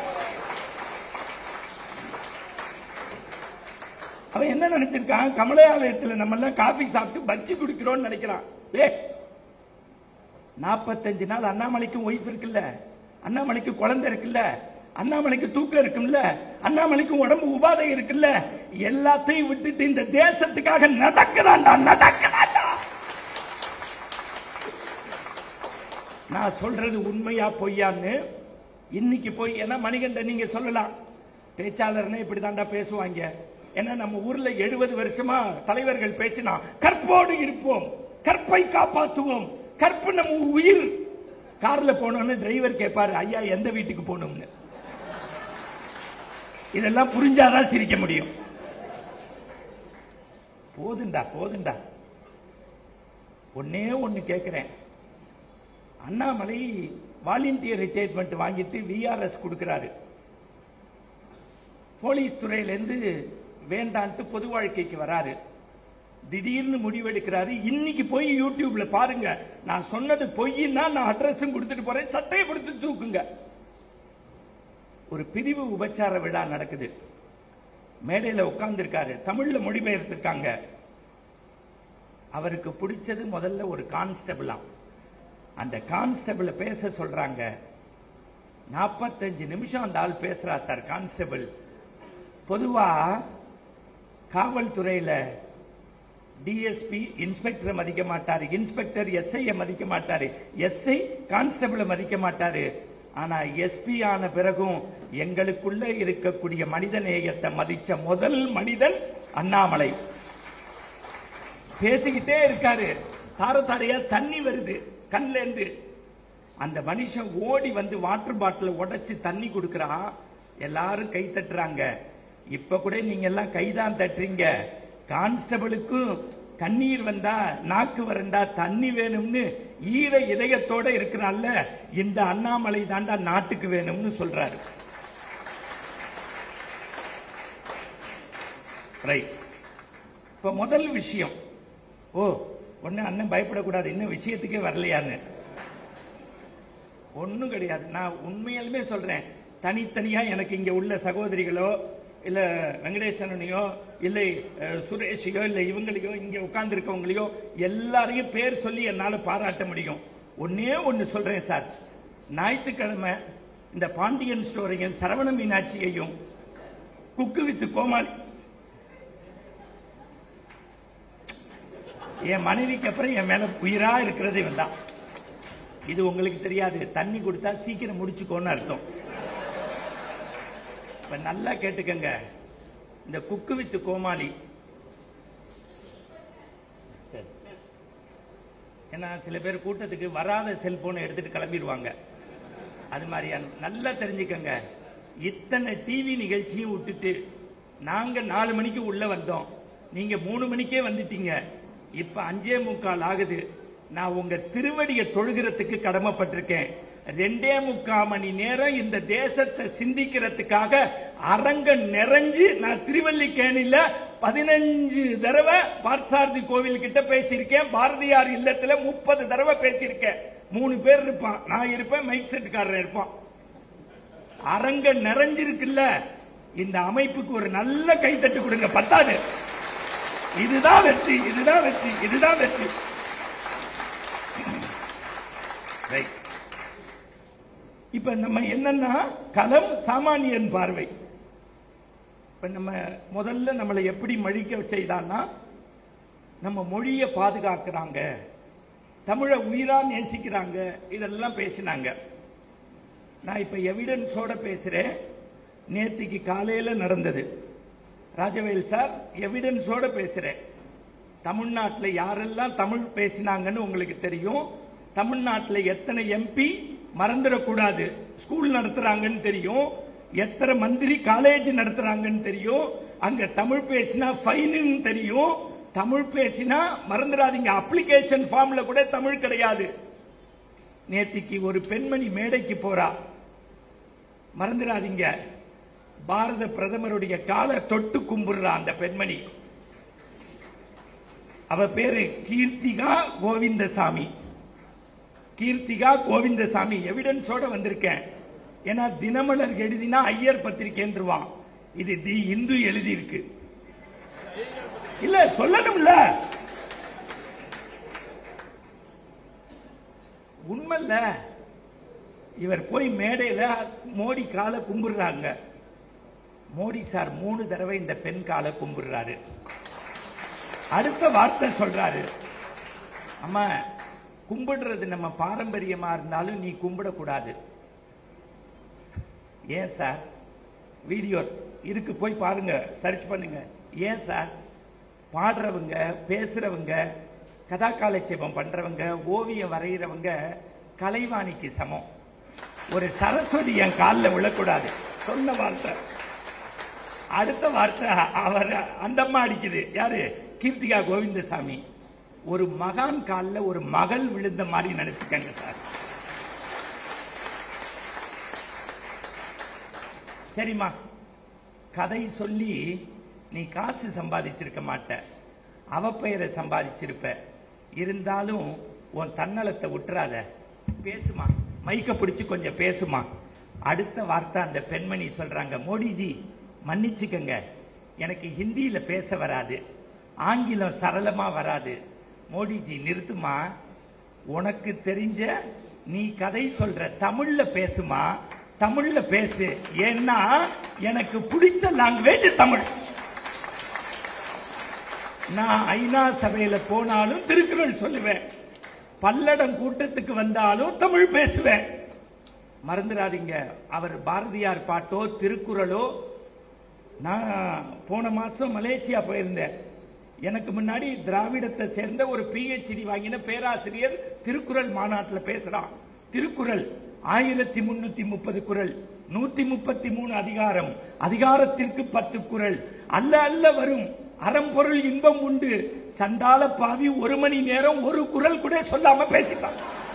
அவன் என்ன நினைச்சிருக்கான், கமலாலயத்தில் நம்ம எல்லாம் காபி சாப்பிட்டு பச்சி குடிக்கிறோம் நினைக்கிறான். ஏ நாற்பத்தஞ்சு நாள் அண்ணாமலைக்கும் ஒய்ஃப் இருக்குல்ல, அண்ணாமலைக்கு குழந்தை இருக்குல்ல, அண்ணாமலைக்கு தூக்கம் இருக்குல்ல, அண்ணாமலைக்கு உடம்பு உபாதை இருக்குல்ல, எல்லாத்தையும் விட்டுட்டு இந்த தேசத்துக்காக நடக்கிறான்டா நடக்கிறான்டா. நான் சொல்றது உண்மையா பொய்யான்னு இன்னைக்கு போய், ஏன்னா மணிகண்டன் நீங்க சொல்லலாம், பேச்சாளர்னே இப்படிதான்டா பேசுவாங்க. ஏன்னா நம்ம ஊர்ல எழுபது வருஷமா தலைவர்கள் பேசினா கற்போடு இருப்போம், கற்பை காப்பாற்றுவோம், கற்பு நம்ம உயிர். கார்ல போனோம்னு டிரைவர் கேட்பாரு, ஐயா எந்த வீட்டுக்கு போகணும்னு. இதெல்லாம் புரிஞ்சாதான் சிரிக்க முடியும். போதுண்டா போதுண்டா. ஒன்னே ஒன்னு கேட்கிறேன், அண்ணாமலை வாலண்டியர் ரிட்டையர்மெண்ட் வாங்கிட்டு விஆர்எஸ் கொடுக்கிறாரு. போலீஸ் துறையிலிருந்து வேண்டான்ட்டு பொது வாழ்க்கைக்கு வராரு. திடீர்னு முடிவெடுக்கிறாரு. இன்னைக்கு போய் யூடியூப்ல பாருங்க, நான் சொன்னது பொய்னா நான் அட்ரஸும் கொடுத்துட்டு போறேன், சட்டையை கொடுத்து தூக்குங்க. ஒரு பிரிவு உபச்சார விழா நடக்குது. மேடையில உட்கார்ந்து இருக்காரு, தமிழ்ல மொழிபெயர்த்திருக்காங்க. அவருக்கு பிடிச்சது முதல்ல ஒரு கான்ஸ்டபிளா. அந்த கான்ஸ்டபிள பேச சொல்றாங்க. நாற்பத்தஞ்சு நிமிஷம் அந்த ஆள் பேசுறா சார். கான்ஸ்டபிள் பொதுவா காவல்துறையில டிஎஸ்பி இன்ஸ்பெக்டரை மதிக்க மாட்டாரு, இன்ஸ்பெக்டர் எஸ்ஐ மதிக்க மாட்டாரு, எஸ்ஐ கான்ஸ்டபிளை மதிக்க மாட்டாரு. ஆனா எஸ்பி ஆன பிறகும் எங்களுக்குள்ள இருக்கக்கூடிய மனித நேயத்தை மதிச்ச முதல் மனிதன் அண்ணாமலை. பேசிக்கிட்டே இருக்காரு, தார தாரையா தண்ணி வருது கண்ல இருந்து. அந்த மனுஷன் ஓடி வந்து வாட்டர் பாட்டில உடைச்சு தண்ணி கொடுக்கறான். எல்லாரும் கை தட்டுறாங்க. இப்ப கூட நீங்க எல்லாம் கைதான் தட்டுறீங்க. கான்ஸ்டபிளுக்கும் கண்ணீர் வந்தா நாக்கு வரண்டா தண்ணி வேணும்னு ஈர இதயத்தோட இருக்கிறான்ல, இந்த அண்ணாமலை தாண்டா நாட்டுக்கு வேணும்னு சொல்றாரு. ரைட். இப்ப முதல் விஷயம், ஓ ஒண்ணு அண்ணன் பயப்படக்கூடாது, இன்னும் விஷயத்துக்கே வரலையான்னு. ஒண்ணும் கிடையாது. நான் உண்மையாலுமே சொல்றேன், தனித்தனியா எனக்கு இங்க உள்ள சகோதரிகளோ இல்ல வெங்கடேசனையோ இல்லை சுரேஷையோ இல்ல இவங்களையோ இங்க உட்கார்ந்து இருக்கவங்களையோ எல்லாரையும் பேர் சொல்லி என்னால பாராட்ட முடியும். ஒன்னே ஒன்னு சொல்றேன் சார், ஞாயிற்றுக்கிழமை இந்த பாண்டியன் ஸ்டோரையும் சரவண மீனாட்சியையும் குக்கு வித்து கோமாளி என் மனைவிக்கு அப்புறம் என் மேல உயிரா இருக்கிறது இவன் தான். இது உங்களுக்கு தெரியாது. தண்ணி கொடுத்தா சீக்கிரம் முடிச்சுக்கோன்னு அர்த்தம். நல்லா கேட்டுக்கங்க, இந்த குக்கு வித்து கோமாளி ஏன்னா சில பேர் கூட்டத்துக்கு வராத செல்போனை எடுத்துட்டு கிளம்பிடுவாங்க. அது மாதிரியான நல்லா தெரிஞ்சுக்கங்க. இத்தனை டிவி நிகழ்ச்சியும் விட்டுட்டு நாங்க நாலு மணிக்கு உள்ள வந்தோம், நீங்க மூணு மணிக்கே வந்துட்டீங்க. இப்ப அஞ்சே முக்கால் ஆகுது. நான் உங்க திருவடியை தொழுகிறதுக்கு கடமைப்பட்டிருக்கேன். ரெண்டே முக்கால் மணி நேரம் இந்த தேசத்தை சிந்திக்கிறதுக்காக அரங்க நிறைஞ்சு நான் திருவல்லிக்கேணியில பதினஞ்சு தடவை பார்த்தசாரதி கோவில் கிட்ட பேசியிருக்கேன். பாரதியார் இல்லத்துல முப்பது தடவை பேசியிருக்கேன். மூணு பேர் இருப்பான், நான் இருப்பேன், மைக் செட்டுக்காரன் இருப்பான். அரங்க நிறைஞ்சிருக்குல்ல, இந்த அமைப்புக்கு ஒரு நல்ல கைத்தட்டு கொடுங்க. பத்தாது. இதுதான் வெற்றி, இதுதான் வெற்றி, இதுதான் வெற்றி. இப்ப நம்ம என்னன்னா களம் சாமானியன் பார்வை. இப்ப நம்ம முதல்ல நம்மளை எப்படி மழிக்க செய்தான்னா, நம்ம மொழியை பாதுகாக்கிறாங்க, தமிழை உயிரா நேசிக்கிறாங்க, இதெல்லாம் பேசினாங்க. நான் இப்ப எவிடன்ஸோட பேசுறேன். நேற்றுக்கு காலையில நடந்தது. ராஜவேல் சார், எவிடன்ஸோட பேசுறேன். தமிழ்நாட்டில் யாரெல்லாம் தமிழ் பேசினாங்கன்னு உங்களுக்கு தெரியும். தமிழ்நாட்டில் எத்தனை எம்பி மறந்துடக்கூடாது ஸ்கூல் நடத்துறாங்கன்னு தெரியும். எத்தனை மந்திரி காலேஜ் நடத்துறாங்கன்னு தெரியும். அங்க தமிழ் பேசினா ஃபைனு தெரியும். தமிழ் பேசினா மறந்துடாதீங்க, அப்ளிகேஷன் ஃபார்ம்ல கூட தமிழ் கிடையாது. நேத்திக்கு ஒரு பெண்மணி மேடைக்கு போறா, மறந்துடாதீங்க, பாரத பிரதமருடைய காலை தொட்டு கும்பிடுறா அந்த பெண்மணி. அவ பேரு கீர்த்திகா கோவிந்தசாமி. கீர்த்திகா கோவிந்தசாமி எவிடன்ஸோட வந்திருக்கேன். ஏன்னா தினமலர் எழுதினா ஐயர் பத்திரிகைன்றுவான், இது தி இந்து எழுதி இருக்கு. இல்ல சொல்லணும்ல, உண்மைல்ல. இவர் போய் மேடையில மோடி காலை கும்பிடுறாங்க. மோடி சார் மூணு தடவை இந்த பெண் காலை கும்பிடுறாரு. அடுத்த வார்த்தை சொல்றாரு, அம்மா கும்பிடுறது நம்ம பாரம்பரியமா இருந்தாலும் நீ கும்பிடக்கூடாது. ஏன் சார்? வீடியோ இருக்கு, போய் பாருங்க, சர்ச் பண்ணுங்க. ஏன் சார்? பாடுறவங்க, பேசுறவங்க, கதா காலட்சேபம் பண்றவங்க, ஓவியம் வரைகிறவங்க கலைவாணிக்கு சமம். ஒரு சரஸ்வதி என் காலில் விழக்கூடாது. சொன்ன வார்த்தை. அடுத்த வார்த்தை அவர் அந்தம்மா அடிக்குது. யாரு? கீர்த்திகா கோவிந்தசாமி. ஒரு மகான் காலில் ஒரு மகள் விழுந்த மாதிரி நினைச்சுக்கங்க சார். சரிம்மா, கதை சொல்லி நீ காசு சம்பாதிச்சிருக்க மாட்ட, அவ பெயரை சம்பாதிச்சிருப்ப. இருந்தாலும் உன் தன்னலத்தை விட்டுறாத, பேசுமா, மைக்க பிடிச்சு கொஞ்சம் பேசுமா. அடுத்த வார்த்தை அந்த பெண்மணி சொல்றாங்க, மோடிஜி மன்னிச்சுக்கங்க, எனக்கு ஹிந்தியில பேச வராது, ஆங்கிலம் சரளமா வராது. மோடிஜி நிறுத்துமா, உனக்கு தெரிஞ்ச நீ கதை சொல்ற தமிழ்ல பேசுமா, தமிழ்ல பேசு. ஏன்னா எனக்கு பிடிச்ச லாங்குவேஜ் தமிழ். நான் ஐநா சபையில போனாலும் திருக்குறள் சொல்லுவேன், பல்லடம் கூட்டத்துக்கு வந்தாலும் தமிழ் பேசுவேன். மறந்துடாதீங்க, அவர் பாரதியார் பாட்டோ திருக்குறளோ. நான் போன மாசம் மலேசியா போயிருந்தேன். எனக்கு முன்னாடி திராவிடத்தை சேர்ந்த ஒரு பிஹெச்டி வாங்கின பேராசிரியர் திருக்குறள் மாநாட்டில் பேசுறான். திருக்குறள் ஆயிரத்தி முன்னூத்தி முப்பது குறள், நூத்தி முப்பத்தி மூணு அதிகாரம், அதிகாரத்திற்கு பத்து குறள், அல்ல அல்ல வரும் அறம்பொருள் இன்பம் உண்டு, சண்டால பாவி ஒரு மணி நேரம் ஒரு குறள் கூட சொல்லாம பேசிட்டான்.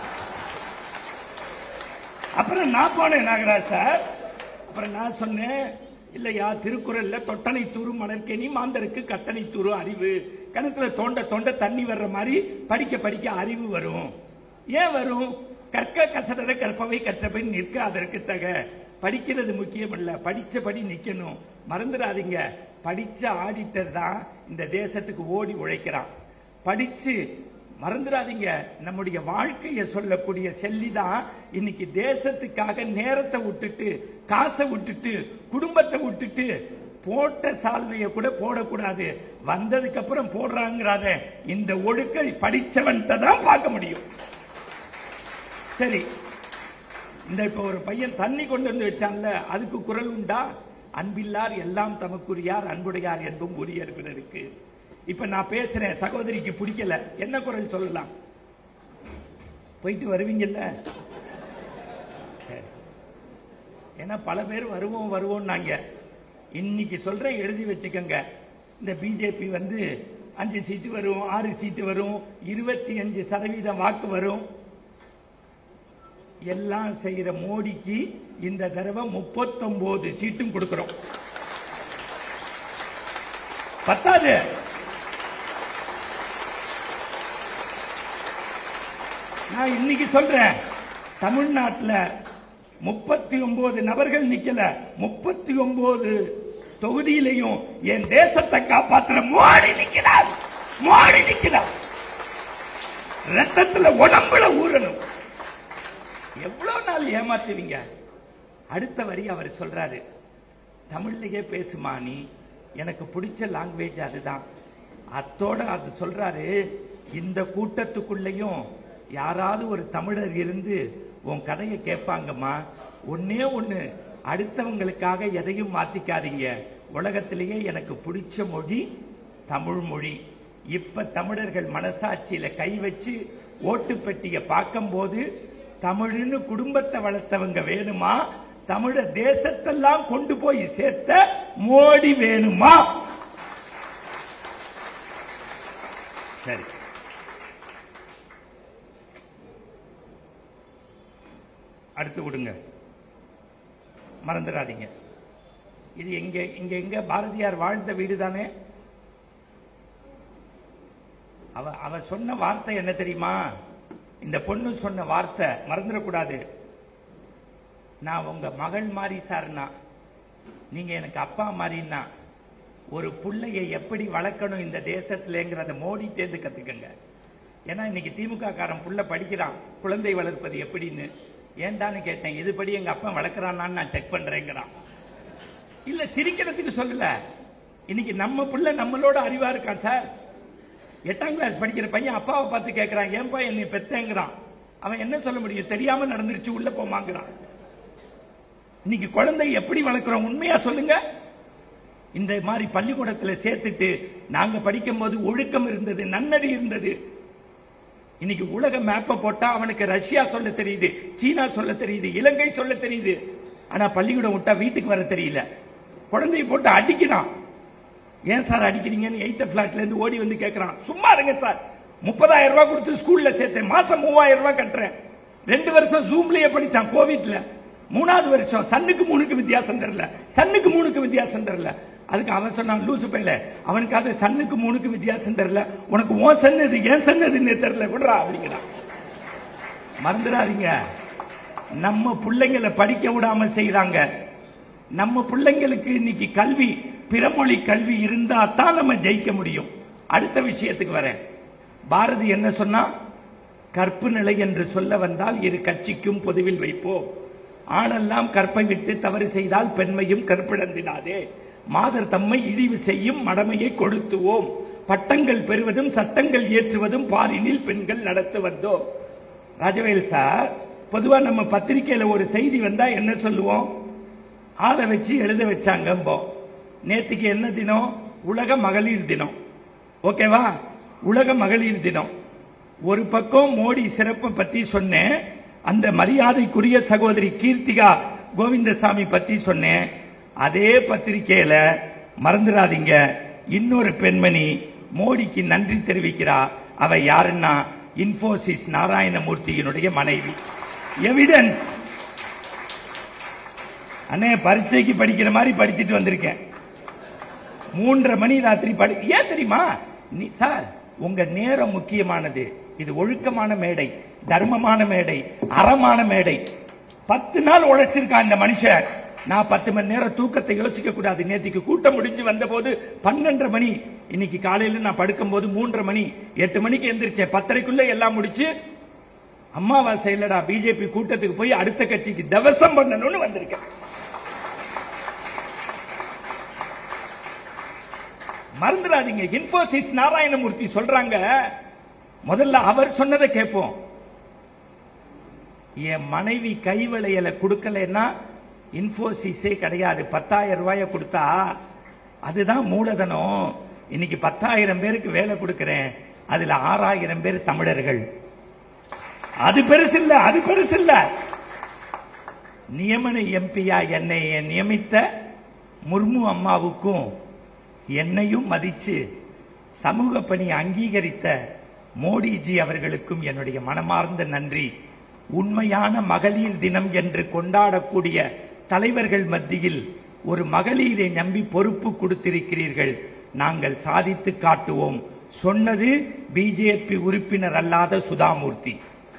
அப்புறம் நான் போனேன் நாகராஜ் சார். அப்புறம் நான் சொன்னேன், இல்லையா திருக்குறள்ல தொட்டனை தூரும் மணற்கேணி மாந்தருக்கு கட்டணை தூரும் அறிவு, கணக்குல தோண்ட தோண்ட தண்ணி வர்ற மாதிரி படிக்க படிக்க அறிவு வரும். ஏன் வரும்? கற்க கசடர கற்பவை கற்றபடி நிற்க அதற்கு தக. படிக்கிறது முக்கியம் இல்ல, படிச்சபடி நிக்கணும். மறந்துடாதீங்க, படிச்ச ஆடிட்டர் தான் இந்த தேசத்துக்கு ஓடி உழைக்கிறான். படிச்சு மறந்துடாதீங்க, நம்முடைய வாழ்க்கையை சொல்லக்கூடிய செல்லி தான் இன்னைக்கு தேசத்துக்காக நேரத்தை விட்டுட்டு, காசை விட்டுட்டு, குடும்பத்தை விட்டுட்டு, போட்ட சால்வையை கூட போடக்கூடாது, வந்ததுக்கு அப்புறம் போடுறாங்கிறாத இந்த ஒழுக்கை படிச்சவன் தான் பார்க்க முடியும். சரி, இந்த இப்ப ஒரு பையன் தண்ணி கொண்டு வந்து வச்சான்ல, அதுக்கு குரல் உண்டா? அன்பில்லார் எல்லாம் தமக்குரியார், அன்புடையார் என்பும் உரியர் பிறருக்கு. இப்ப நான் பேசுறேன், சகோதரிக்கு பிடிக்கல, என்ன குரல் சொல்லலாம்? போயிட்டு வருவீங்கல்ல? ஏன்னா பல பேர் வருவோம் வருவோம் நாங்க. இன்னைக்கு சொல்ற, எழுதி வச்சுக்கங்க. இந்த பிஜேபி வந்து அஞ்சு சீட்டு வரும், ஆறு சீட்டு வரும், இருபத்தி அஞ்சு சதவீதம் வாக்கு வரும். எல்லாம் செய்யற மோடிக்கு இந்த தடவை முப்பத்தொன்பது சீட்டும் கொடுக்கிறோம். பத்தாது. நான் இன்னைக்கு சொல்றேன், தமிழ்நாட்டில் முப்பத்தி ஒன்பது நபர்கள் நிக்கல, முப்பத்தி ஒன்பது தொகுதியிலையும் என் தேசத்தை காப்பாற்ற மோடி நிக்கிறார். மோடி நிக்கிறார். ரத்தத்துல உடம்புல ஊறணும். எவ்வளவு நாள் ஏமாத்துவீங்க? அடுத்த வரி அவர் சொல்றாரு, தமிழ்லயே பேசுமா நீ, எனக்கு பிடிச்ச லாங்குவேஜ் அதுதான். அத்தோட அது சொல்றாரு, இந்த கூட்டத்துக்குள்ளேயும் யாராவது ஒரு தமிழர் இருந்து உன் கதையை கேட்பாங்கம்மா. ஒன்னே ஒண்ணு, அடுத்தவங்களுக்காக எதையும் மாத்திக்காதீங்க. உலகத்திலேயே எனக்கு பிடிச்ச மொழி தமிழ் மொழி. இப்ப தமிழர்கள் மனசாட்சியில கை வச்சு ஓட்டு பெட்டிய பார்க்கும் போது தமிழ்னு குடும்பத்தை வளர்த்தவங்க வேணுமா, தமிழ தேசத்தெல்லாம் கொண்டு போய் சேர்த்த மோடி வேணுமா? சரி, அடுத்து விடுங்க, மறந்துடாதீங்க. இது எங்க இங்க எங்க பாரதியார் வாழ்ந்த வீடு தானே. அவ அவ சொன்ன வார்த்தை என்ன தெரியுமா? இந்த பொண்ணு சொன்ன வார்த்தை மறந்துடக்கூடாது. நான் உங்க மகள் மாதிரி சார்னா, நீங்க எனக்கு அப்பா மாதிரின்னா, ஒரு புள்ளையை எப்படி வளர்க்கணும் இந்த தேசத்திலேங்கிறத மோடி தேர்ந்து கத்துக்கங்க. ஏன்னா இன்னைக்கு திமுக காரன் புள்ள படிக்கிறான் குழந்தை வளர்ப்பது எப்படின்னு. ஏன்டான்னு கேட்டேன், இதுபடி எங்க அப்பா வளர்க்கறான்னு நான் செக் பண்றேங்கிறான். இல்ல சிரிக்கிறதுக்கு சொல்லல, இன்னைக்கு நம்ம புள்ள நம்மளோட அறிவா இருக்கான் சார். எட்டாம் கிளாஸ் படிக்கிற பையன் அப்பாவை பார்த்து கேட்கிறான், ஏன்பா என்னை பெத்தேங்கிறான். அவன் என்ன சொல்ல முடியும்? தெரியாம நடந்துருச்சு, உள்ள போமாங்கிறான். இன்னைக்கு குழந்தை எப்படி வளர்க்கிறோம் உண்மையா சொல்லுங்க. இந்த மாதிரி பள்ளிக்கூடத்தில் சேர்த்துட்டு நாங்க படிக்கும் போது ஒழுக்கம் இருந்தது, நன்னடி இருந்தது. இன்னைக்கு உலக மேப்ப போட்டா அவனுக்கு ரஷ்யா சொல்ல தெரியுது, சீனா சொல்ல தெரியுது, இலங்கை சொல்ல தெரியுது. ஆனா பள்ளிக்கூடம் விட்டா வீட்டுக்கு வர தெரியல. குழந்தைய போட்டு அடிக்கிறான். ஏன் சார் அடிக்கிறீங்கன்னு எய்த் பிளாட்ல இருந்து ஓடி வந்து கேட்கிறான். சும்மா இருங்க சார், முப்பதாயிரம் ரூபாய் கொடுத்து ஸ்கூல்ல சேர்த்தேன், மாசம் மூவாயிரம் ரூபாய் கட்டுறேன். ரெண்டு வருஷம் ஜூம்லயே படிச்சான் கோவிட்ல. மூணாவது வருஷம் சன்னுக்கு மூணுக்கு வித்தியாசம் தெரியல, சன்னுக்கு மூணுக்கு வித்தியாசம் தெரியல. அதுக்கு அவன் சொன்னான், லூசு பையில, அவனுக்காக சன்னுக்கு மூணுக்கு வித்தியாசம் தெரியல, உனக்கு ஓன் சன்னது ஏன் சன்னதுன்னு தெரியல விடுறா அப்படிங்கிறான். மறந்துடாதீங்க, நம்ம பிள்ளைங்களை படிக்க விடாம செய்யறாங்க. நம்ம பிள்ளைங்களுக்கு இன்னைக்கு கல்வி, பிறமொழி கல்வி இருந்தா தான் நம்ம ஜெயிக்க முடியும். அடுத்த விஷயத்துக்கு வரேன். பாரதி என்ன சொன்னா, கற்பு நிலை என்று சொல்ல வந்தால் இரு கட்சிக்கும் பொதுவில் வைப்போம். ஆணெல்லாம் கற்பை விட்டு தவறு செய்தால் பெண்மையும் கற்பிழந்திடாதே. மாதர் தம்மை இழிவு செய்யும் மடமையை கொடுத்துவோம். பட்டங்கள் பெறுவதும் சட்டங்கள் ஏற்றுவதும் பாரினில் பெண்கள் நடத்து வந்தோம். ராஜவேல் சார், பொதுவா நம்ம பத்திரிகையில ஒரு செய்தி வந்தா என்ன சொல்லுவோம்? ஆளை வச்சு எழுத வச்சாங்க. நேற்றுக்கு என்ன தினம்? உலக மகளிர் தினம். ஓகேவா? உலக மகளிர் தினம். ஒரு பக்கம் மோடி சிறப்பை பத்தி சொன்னேன், அந்த மரியாதைக்குரிய சகோதரி கீர்த்திகா கோவிந்தசாமி பத்தி சொன்னேன். அதே பத்திரிகையில மறந்துடாதீங்க, இன்னொரு பெண்மணி மோடிக்கு நன்றி தெரிவிக்கிறா. அவ யாருன்னா இன்போசிஸ் நாராயணமூர்த்தியினுடைய மனைவி. எவிடன்ஸ். அண்ணே, பரீட்சைக்கு படிக்கிற மாதிரி படிச்சுட்டு வந்திருக்கேன். மூன்றரை மணி ராத்திரி படி. ஏன் தெரியுமா? சார், உங்க நேரம் முக்கியமானது. இது ஒழுக்கமான மேடை, தர்மமான மேடை, அறமான மேடை. பத்து நாள் உழைச்சிருக்கான் இந்த மனுஷன். நான் பத்து மணி நேரம் தூக்கத்தை யோசிக்க கூடாது. நேற்றுக்கு கூட்டம் முடிஞ்சு வந்த போது பன்னெண்டரை மணி, இன்னைக்கு காலையில நான் படுக்கும் போது மூன்றரை மணி, எட்டு மணிக்கு எந்திரிச்சேன். பத்தரைக்குள்ள எல்லாம் முடிச்சு, அம்மாவாசை இல்லடா பிஜேபி கூட்டத்துக்கு போய் அடுத்த கட்சிக்கு தவசம் பண்ணணும்னு வந்திருக்கேன். மறந்துடாதீங்க, இன்போசிஸ் நாராயணமூர்த்தி சொல்றாங்க. முதல்ல அவர் சொன்னதை கேட்போம். என் மனைவி கைவளையலை கொடுக்கலன்னா இன்போசிஸே கிடையாது. பத்தாயிரம் ரூபாய கொடுத்தா அதுதான் மூலதனம். இன்னைக்கு பத்தாயிரம் பேருக்கு வேலை கொடுக்கிறேன், அதுல ஆறாயிரம் பேர் தமிழர்கள். அது பெருசு இல்ல, அது பெருசு இல்ல. நியமன எம்பியா என்னை நியமித்த முர்மு அம்மாவுக்கும் என்னையும் மதிச்சு சமூக பணி அங்கீகரித்த மோடிஜி அவர்களுக்கும் என்னுடைய மனமார்ந்த நன்றி. உண்மையான மகளிர் தினம் என்று கொண்டாடக்கூடிய தலைவர்கள் மத்தியில் ஒரு மகளிரை நம்பி பொறுப்பு கொடுத்திருக்கிறீர்கள். நாங்கள் சாதித்து காட்டுவோம். சொன்னது பிஜேபி உறுப்பினர் அல்லாத சுதாமூர்த்தி.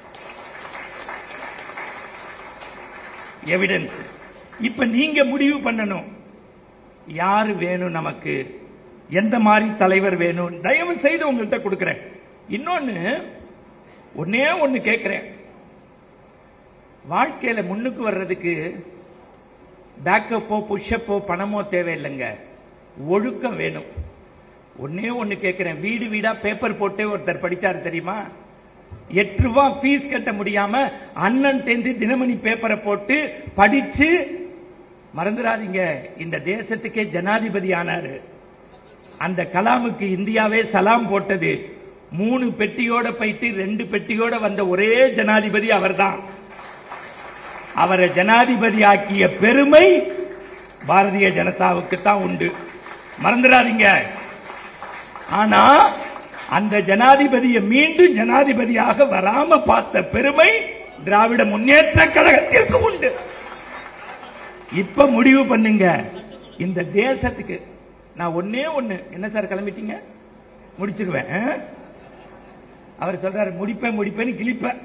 எவிடன்ஸ். இப்ப நீங்க முடிவு பண்ணணும், யாரு வேணும், நமக்கு எந்த மாதிரி தலைவர் வேணும். தயவு செய்து உங்கள்கிட்ட கொடுக்கிறேன். இன்னொன்னு ஒன்னே ஒன்னு கேட்கிறேன், வாழ்க்கையில முன்னுக்கு வர்றதுக்கு பேக்கப்போ புஷ்அப்போ பணமோ தேவையில்லைங்க, ஒழுக்கம் வேணும். ஒன்னே ஒன்னு கேட்கிறேன், வீடு வீடா பேப்பர் போட்டே ஒருத்தர் படிச்சாரு தெரியுமா? எட்டு ரூபாய் பீஸ் கட்ட முடியாம அண்ணன் தேர்ந்து தினமணி பேப்பரை போட்டு படிச்சு, மறந்துடாதீங்க, இந்த தேசத்துக்கே ஜனாதிபதி ஆனாரு. அந்த கலாமுக்கு இந்தியாவே சலாம் போட்டது. மூணு பெட்டியோட போயிட்டு ரெண்டு பெட்டியோட வந்த ஒரே ஜனாதிபதி அவர்தான். அவரை ஜனாதிபதி ஆக்கிய பெருமை பாரதிய ஜனதாவுக்கு தான் உண்டு, மறந்துடாதீங்க. ஆனா அந்த ஜனாதிபதியை மீண்டும் ஜனாதிபதியாக வராம பார்த்த பெருமை திராவிட முன்னேற்ற கழகத்திற்கு உண்டு. இப்ப முடிவு பண்ணுங்க, இந்த தேசத்துக்கு நான் ஒன்னே ஒண்ணு. என்ன சார் கிளம்பிட்டீங்க? முடிச்சிருவேன். அவர் சொல்றாரு முடிப்பேன் முடிப்பேன்னு கிழிப்பேன்.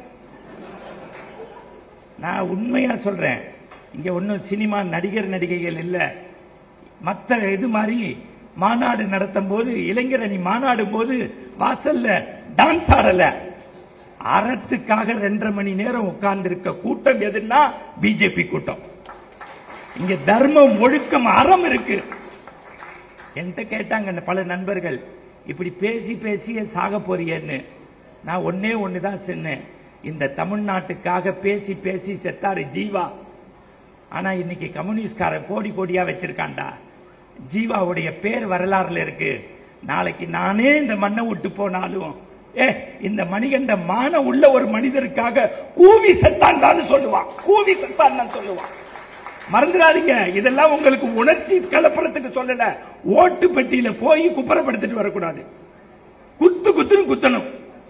நான் உண்மையா சொல்றேன், இங்க ஒன்னும் சினிமா நடிகர் நடிகைகள் இல்ல. மத்த இது மாதிரி மாநாடு நடத்தும் போது, இளைஞர் அணி மாநாடு போது வாசல்ல டான்ஸ் ஆடல, அறத்துக்காக ரெண்டரை மணி நேரம் உட்கார்ந்து இருக்க கூட்டம் எதுன்னா பிஜேபி கூட்டம். இங்க தர்மம் ஒழுக்கம் அறம் இருக்கு. என்கிட்ட கேட்டாங்க பல நண்பர்கள், இப்படி பேசி பேசிய சாக போறியன்னு. நான் ஒன்னே ஒண்ணுதான் சொன்னேன், இந்த தமிழ்நாட்டுக்காக பேசி பேசி செத்தாரு ஜீவா. ஆனா இன்னைக்கு கம்யூனிஸ்ட்கார கோடி கோடியா வச்சிருக்காண்டா. ஜீவாவுடைய பேர் வரலாறுல இருக்கு. நாளைக்கு நானே இந்த மண்ணை விட்டு போனாலும், ஏ இந்த மணிகண்ட மான உள்ள ஒரு மனிதருக்காக கூவி செத்தான் தான் சொல்லுவான், கூவி செத்தான் தான் சொல்லுவான். மறந்துடாதீங்க, இதெல்லாம் உங்களுக்கு உணர்ச்சி கலப்படத்துக்கு சொல்லல. ஓட்டு பெட்டியில போய் குப்பரப்படுத்திட்டு வரக்கூடாது, குத்து குத்துன்னு குத்தணும்.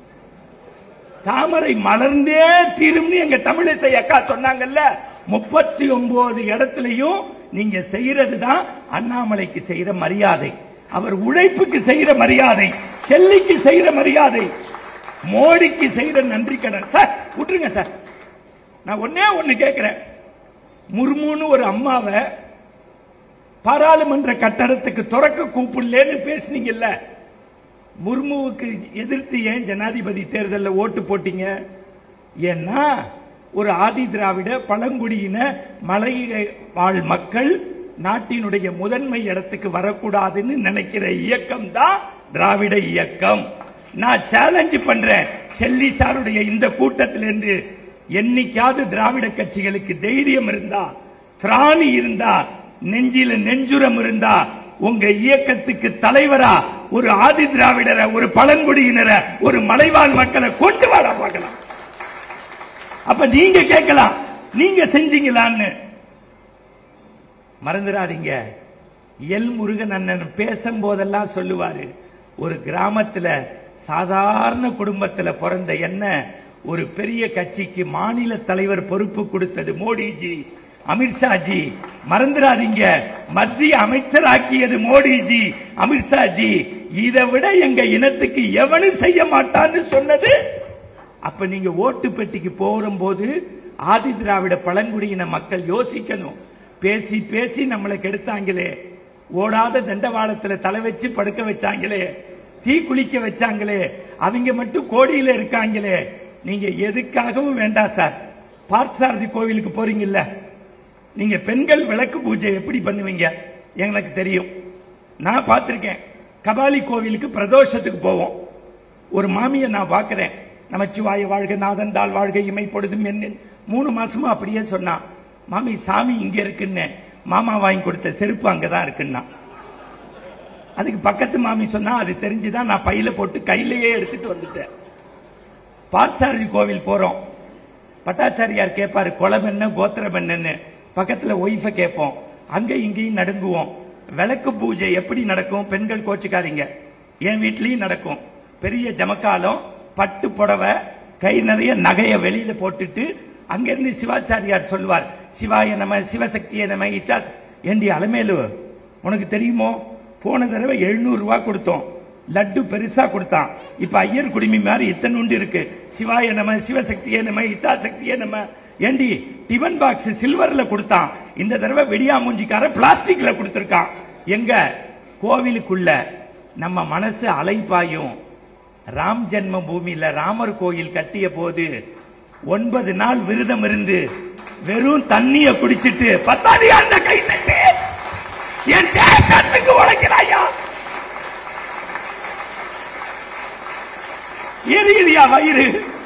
தாமரை மலர்ந்தே தீரும்னு எங்க தமிழிசை அக்கா சொன்னாங்கல்ல. முப்பத்தி ஒன்பது இடத்துலயும் நீங்க செய்யறதுதான் அண்ணாமலைக்கு செய்யற மரியாதை, அவர் உழைப்புக்கு செய்யற மரியாதை, செல்லிக்கு செய்யற மரியாதை, மோடிக்கு செய்யற நன்றி கடன். சார் விட்டுருங்க சார், நான் ஒன்னே ஒண்ணு கேட்கிறேன். முர்முன்னு ஒரு அம்மாவை பாராளுமன்ற கட்டடத்துக்கு துறக்க கூப்பிடலன்னு பேசுனீங்கல்ல, முர்முவுக்கு எதிர்த்து ஏன் ஜனாதிபதி தேர்தலில் ஓட்டு போட்டீங்க? ஏன்னா ஒரு ஆதி திராவிட பழங்குடியின மலை வாழ் மக்கள் நாட்டினுடைய முதன்மை இடத்துக்கு வரக்கூடாதுன்னு நினைக்கிற இயக்கம் தான் திராவிட இயக்கம். நான் சேலஞ்ச் பண்றேன், செல்லி சாருடைய இந்த கூட்டத்திலிருந்து என்னைக்காவது திராவிட கட்சிகளுக்கு தைரியம் இருந்தா, திராணி இருந்தா, நெஞ்சில நெஞ்சுரம் இருந்தா, உங்க இயக்கத்துக்கு தலைவரா ஒரு ஆதி திராவிடரை, ஒரு பழங்குடியினரை, ஒரு மலைவாழ் மக்களை கொண்டு வர பார்க்கலாம். அப்ப நீங்க கேட்கலாம், நீங்க செஞ்சீங்களான்னு. மறந்துடாதீங்க, எல் முருகன் அண்ணன் பேசும் போதெல்லாம் சொல்லுவாரு, ஒரு கிராமத்துல சாதாரண குடும்பத்துல பிறந்த என்ன ஒரு பெரிய கட்சிக்கு மாநில தலைவர் பொறுப்பு கொடுத்தது மோடிஜி, அமித்ஷாஜி. மறந்துடாதீங்க, மத்திய அமைச்சராக்கியது மோடிஜி, அமித்ஷாஜி. இதை விட எங்க இனத்துக்கு எவனும் செய்ய மாட்டான்னு சொன்னது. அப்ப நீங்க ஓட்டு பெட்டிக்கு போகும்போது ஆதி திராவிட பழங்குடியின மக்கள் யோசிக்கணும். பேசி பேசி நம்மளை கெடுத்தாங்களே, ஓடாத தண்டவாளத்துல தலை வச்சு படுக்க வச்சாங்களே, தீ குளிக்க வச்சாங்களே, அவங்க மட்டும் கோடியில இருக்காங்களே. நீங்க எதுக்காகவும் வேண்டாம் சார். பார்த்தசாரதி கோவிலுக்கு போறீங்கல்ல, நீங்க பெண்கள் விளக்கு பூஜை எப்படி பண்ணுவீங்க எங்களுக்கு தெரியும், நான் பார்த்திருக்கேன். கபாலி கோவிலுக்கு பிரதோஷத்துக்கு போவோம். ஒரு மாமியை நான் பார்க்கிறேன், நமச்சிவாய வாழ்க, நாதந்தாள் வாழ்க, இமைப்பொழுதும் என்ன மூணு மாசமா அப்படியே சொன்னா, மாமி சாமி இங்க இருக்குன்னு, மாமா வாங்கி கொடுத்த செருப்பு அங்கதான் இருக்குன்னா. அதுக்கு பக்கத்து மாமி சொன்னா, அது தெரிஞ்சுதான் நான் பையில போட்டு கையிலேயே எடுத்துட்டு வந்துட்டேன். பார்த்தசாரதி கோவில் போறோம், பட்டாச்சாரியார் கேட்பாரு குலம் என்ன கோத்திரம் என்னன்னு, பக்கத்துல ஒய்ஃப கேட்போம், அங்க இங்கேயும் நடுங்குவோம். விளக்கு பூஜை எப்படி நடக்கும்? பெண்கள் கோச்சுக்காதீங்க, என் வீட்லயும் நடக்கும். பெரிய ஜமக்காலம், பட்டு புடவை, கை நிறைய நகைய வெளியில போட்டுட்டு அங்கிருந்து சிவாச்சாரியார் சொல்வார், சிவாய நம, சிவசக்திய நம, இச்சா. ஏண்டி அலமேலு, உனக்கு தெரியுமோ போன தடவை எழுநூறு ரூபாய் கொடுத்தோம், லட்டு பெருசா கொடுத்தான். இப்ப ஐயர் குடிமி மாதிரி இத்தனை உண்டு இருக்கு. சிவாய நம, சிவசக்திய நம, இச்சா சக்திய நம. ஏண்டி டிபன் பாக்ஸ் சில்வர்ல கொடுத்தான், இந்த தடவை வெடியா மூஞ்சிக்கார பிளாஸ்டிக்ல கொடுத்திருக்கான். எங்க கோவிலுக்குள்ள நம்ம மனசு அலைப்பாயும். ராம் ஜென்ம பூமியில ராமர் கோயில் கட்டிய போது ஒன்பது நாள் விரதம் இருந்து வெறும் தண்ணிய குடிச்சிட்டு பத்தாடி அந்த கை தட்டு என் தேசத்துக்கு உழைக்கிறாயா? எரியுதியா வயிறு?